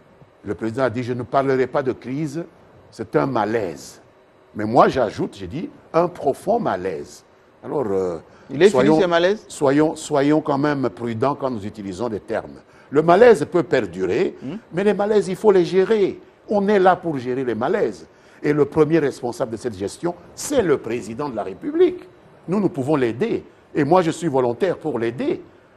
S2: Le président a dit, je ne parlerai pas de crise, c'est un malaise. Mais moi, j'ajoute, j'ai dit, un profond malaise. Alors,
S1: il est fini ce malaise?
S2: Soyons quand même prudents quand nous utilisons des termes. Le malaise peut perdurer, mais les malaises, il faut les gérer. On est là pour gérer les malaises. Et le premier responsable de cette gestion, c'est le président de la République. Nous pouvons l'aider. Et moi, je suis volontaire pour l'aider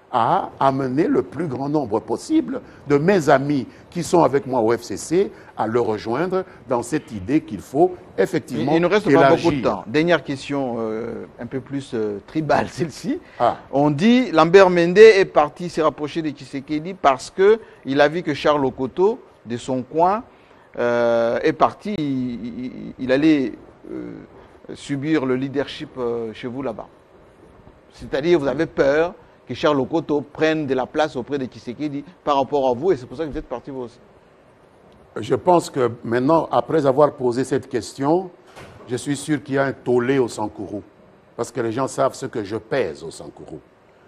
S2: à amener le plus grand nombre possible de mes amis qui sont avec moi au FCC à le rejoindre dans cette idée qu'il faut effectivement
S1: élargir. Il ne reste pas beaucoup de temps. Dernière question un peu plus tribale, celle-ci. On dit Lambert Mende est parti se rapprocher de Tshisekedi parce qu'il a vu que Charles Okoto, de son coin, est parti. Il allait subir le leadership chez vous là-bas. C'est-à-dire vous avez peur que Charles Okoto prenne de la place auprès de Tshisekedi par rapport à vous, et c'est pour ça que vous êtes parti vous aussi.
S2: Je pense que maintenant, après avoir posé cette question, je suis sûr qu'il y a un tollé au Sankourou, parce que les gens savent ce que je pèse au Sankourou.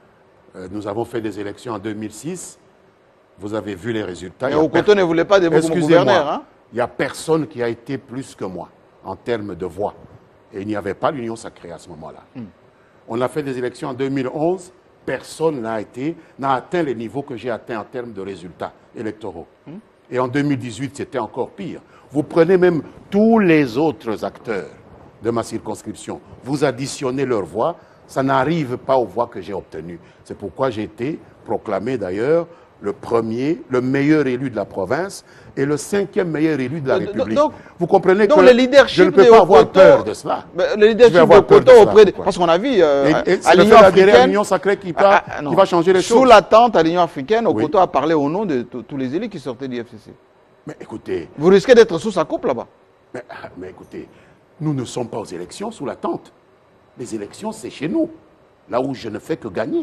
S2: Nous avons fait des élections en 2006, vous avez vu les résultats.
S1: Mais Okoto ne voulait pas de vous comme gouverneur. Hein?
S2: Il n'y a personne qui a été plus que moi en termes de voix. Et il n'y avait pas l'Union sacrée à ce moment-là. On a fait des élections en 2011, personne n'a atteint les niveaux que j'ai atteints en termes de résultats électoraux. Et en 2018, c'était encore pire. Vous prenez même tous les autres acteurs de ma circonscription, vous additionnez leurs voix, ça n'arrive pas aux voix que j'ai obtenues. C'est pourquoi j'ai été proclamé d'ailleurs le meilleur élu de la province et le 5e meilleur élu de la République. Donc, vous comprenez que je ne peux pas avoir peur de cela.
S1: Le leadership de Okoto parce qu'on a vu
S2: à l'Union africaine, l'Union sacrée qui va changer les choses.
S1: Sous l'attente à l'Union africaine, Okoto a parlé au nom de tous les élus qui sortaient du FCC.
S2: Mais écoutez...
S1: Vous risquez d'être sous sa coupe là-bas.
S2: Mais écoutez, nous ne sommes pas aux élections sous l'attente. Les élections, c'est chez nous, là où je ne fais que gagner.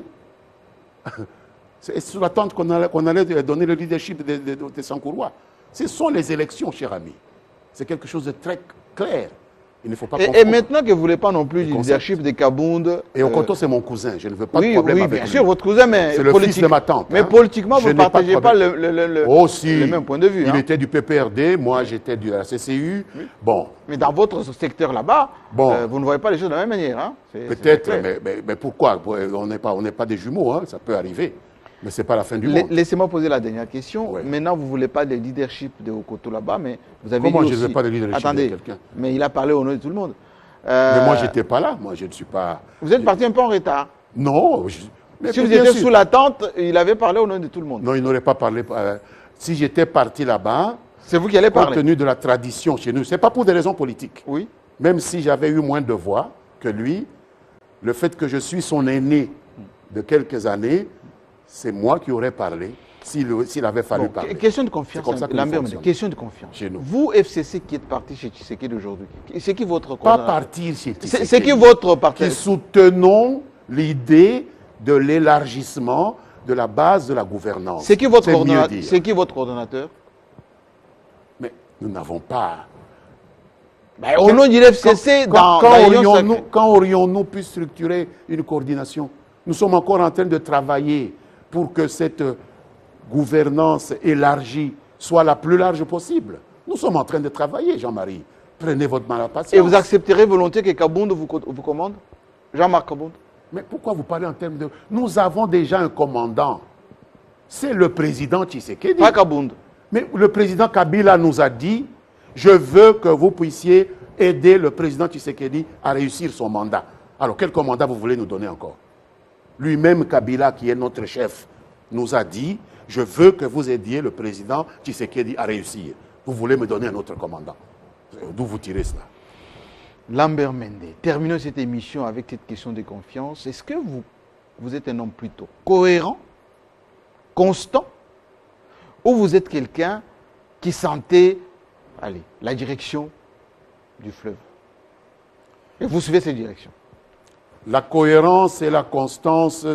S2: C'est sous l'attente qu'on allait donner le leadership des Sankourois. Ce sont les élections, cher ami. C'est quelque chose de très clair. Il ne faut pas
S1: et maintenant que vous ne voulez pas non plus du leadership des Kabound...
S2: Et Okoto, c'est mon cousin. Je ne veux pas de problème avec lui.
S1: Oui, bien sûr, votre cousin, mais...
S2: C'est le fils de ma tante.
S1: Mais politiquement, vous ne partagez pas le même point de vue.
S2: Il était du PPRD, moi j'étais de la CCU.
S1: Oui.
S2: Bon.
S1: Mais dans votre secteur là-bas, vous ne voyez pas les choses de la même manière. Hein?
S2: Peut-être, mais pourquoi? On n'est pas des jumeaux, hein? Ça peut arriver. Mais ce n'est pas la fin du monde.
S1: Laissez-moi poser la dernière question. Oui. Maintenant, vous ne voulez pas de leadership de Okoto là-bas, mais vous avez
S2: Comment
S1: dit
S2: je ne
S1: aussi...
S2: veux pas de leadership de quelqu'un?
S1: Mais il a parlé au nom de tout le monde.
S2: Mais moi, je n'étais pas là. Moi, je ne suis pas...
S1: Vous êtes parti un peu en retard.
S2: Non.
S1: Si vous étiez sous l'attente, il avait parlé au nom de tout le monde.
S2: Non, il n'aurait pas parlé... si j'étais parti là-bas...
S1: C'est vous qui allez parler.
S2: Compte tenu de la tradition chez nous. Ce n'est pas pour des raisons politiques.
S1: Oui.
S2: Même si j'avais eu moins de voix que lui, le fait que je suis son aîné de quelques années... C'est moi qui aurais parlé s'il avait fallu parler.
S1: Question de confiance,
S2: comme ça que
S1: Lambert
S2: nous
S1: Mende, question de confiance.
S2: Chez nous.
S1: Vous, FCC, qui êtes parti chez Tshisekedi aujourd'hui, c'est qui votre
S2: Pas
S1: coordonnateur?
S2: partir chez Tshisekedi.
S1: C'est qui votre parti?
S2: Qui soutenons l'idée de l'élargissement de la base de la gouvernance.
S1: C'est qui votre
S2: mieux
S1: coordonnateur?
S2: dire.
S1: C'est qui votre coordonnateur?
S2: Mais nous n'avons pas...
S1: Ben, au nom du FCC,
S2: quand aurions-nous pu structurer une coordination? Nous sommes encore en train de travailler pour que cette gouvernance élargie soit la plus large possible. Nous sommes en train de travailler, Jean-Marie. Prenez votre mal à patience.
S1: Et vous accepterez volontiers que Kabound vous commande? Jean-Marc Kabound?
S2: Mais pourquoi vous parlez en termes de... Nous avons déjà un commandant. C'est le président Tshisekedi.
S1: Pas Kabound.
S2: Mais le président Kabila nous a dit, je veux que vous puissiez aider le président Tshisekedi à réussir son mandat. Alors, quel commandant vous voulez nous donner encore? Lui-même, Kabila, qui est notre chef, nous a dit, je veux que vous aidiez le président Tshisekedi à réussir. Vous voulez me donner un autre commandant. D'où vous tirez cela?
S1: Lambert Mende, terminons cette émission avec cette question de confiance. Est-ce que vous êtes un homme plutôt cohérent, constant, ou vous êtes quelqu'un qui sentait, allez, la direction du fleuve? Et vous suivez cette direction?
S2: La cohérence et la constance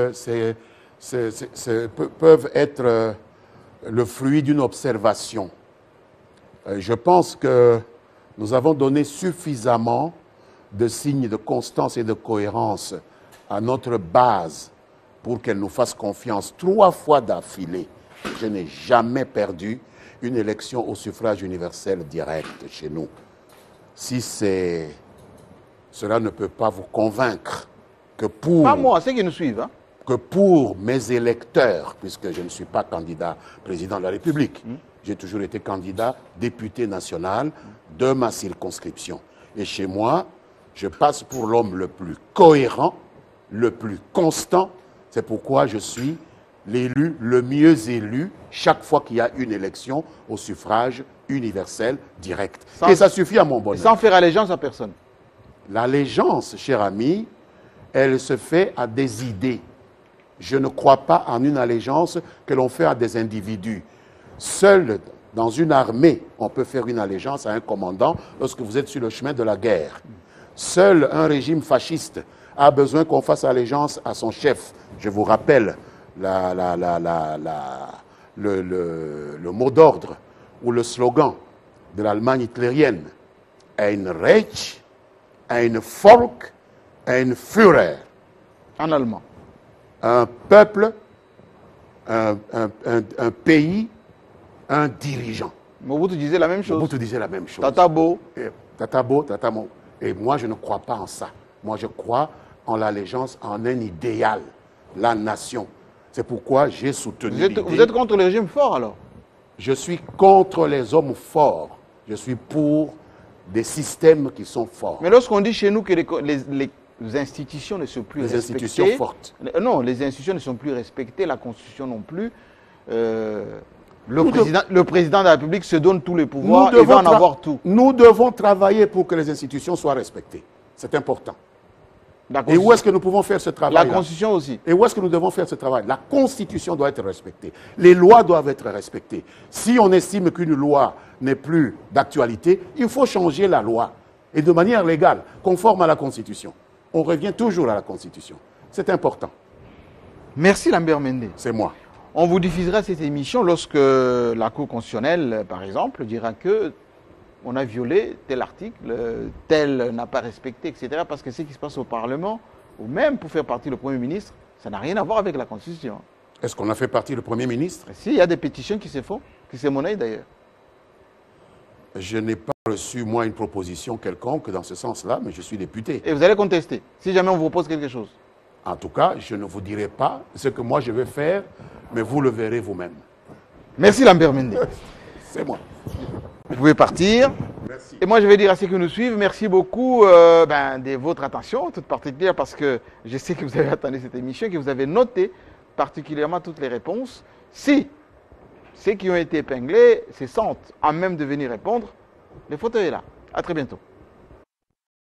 S2: peuvent être le fruit d'une observation. Je pense que nous avons donné suffisamment de signes de constance et de cohérence à notre base pour qu'elle nous fasse confiance 3 fois d'affilée. Je n'ai jamais perdu une élection au suffrage universel direct chez nous. Si cela ne peut pas vous convaincre que pour...
S1: Pas moi, ceux qui nous suivent. Hein?
S2: Que pour mes électeurs, puisque je ne suis pas candidat président de la République, j'ai toujours été candidat député national de ma circonscription. Et chez moi, je passe pour l'homme le plus cohérent, le plus constant. C'est pourquoi je suis l'élu le mieux élu chaque fois qu'il y a une élection au suffrage universel direct. Et ça suffit à mon bonheur.
S1: Sans faire allégeance à personne.
S2: L'allégeance, cher ami, elle se fait à des idées. Je ne crois pas en une allégeance que l'on fait à des individus. Seul dans une armée, on peut faire une allégeance à un commandant lorsque vous êtes sur le chemin de la guerre. Seul un régime fasciste a besoin qu'on fasse allégeance à son chef. Je vous rappelle le mot d'ordre ou le slogan de l'Allemagne hitlérienne. Ein Reich, ein Volk, ein Führer.
S1: En allemand.
S2: Un peuple, un pays, un dirigeant.
S1: Mobutu disait la même chose.
S2: Mobutu disait la même chose.
S1: Tatabo.
S2: Tatabo, Tatamo. Et moi, je ne crois pas en ça. Moi, je crois en l'allégeance, en un idéal, la nation. C'est pourquoi j'ai soutenu l'idée.
S1: Vous êtes contre le régime fort, alors?
S2: Je suis contre les hommes forts. Je suis pour des systèmes qui sont forts.
S1: Mais lorsqu'on dit chez nous que les institutions ne sont plus respectées...
S2: Les institutions fortes.
S1: Non, les institutions ne sont plus respectées, la Constitution non plus. Le président de la République se donne tous les pouvoirs et va en avoir tout.
S2: Nous devons travailler pour que les institutions soient respectées. C'est important. Et où est-ce que nous pouvons faire ce travail?
S1: La Constitution aussi.
S2: Et où est-ce que nous devons faire ce travail? La Constitution doit être respectée. Les lois doivent être respectées. Si on estime qu'une loi n'est plus d'actualité, il faut changer la loi. Et de manière légale, conforme à la Constitution. On revient toujours à la Constitution. C'est important.
S1: Merci Lambert Mende.
S2: C'est moi.
S1: On vous diffusera cette émission lorsque la Cour constitutionnelle, par exemple, dira que on a violé tel article, tel n'a pas respecté, etc. Parce que ce qui se passe au Parlement, ou même pour faire partie le Premier ministre, ça n'a rien à voir avec la Constitution.
S2: Est-ce qu'on a fait partie le Premier ministre?
S1: Si, il y a des pétitions qui se font, qui se monnaient d'ailleurs.
S2: Je n'ai pas reçu, moi, une proposition quelconque dans ce sens-là, mais je suis député.
S1: Et vous allez contester, si jamais on vous propose quelque chose?
S2: En tout cas, je ne vous dirai pas ce que moi je vais faire, mais vous le verrez vous-même.
S1: Merci Lambert Mende.
S2: C'est moi.
S1: Vous pouvez partir.
S2: Merci.
S1: Et moi, je vais dire à ceux qui nous suivent, merci beaucoup de votre attention, toute particulière, parce que je sais que vous avez attendu cette émission, que vous avez noté particulièrement toutes les réponses. Si ceux qui ont été épinglés se sentent à même de venir répondre, le fauteuil est là. À très bientôt.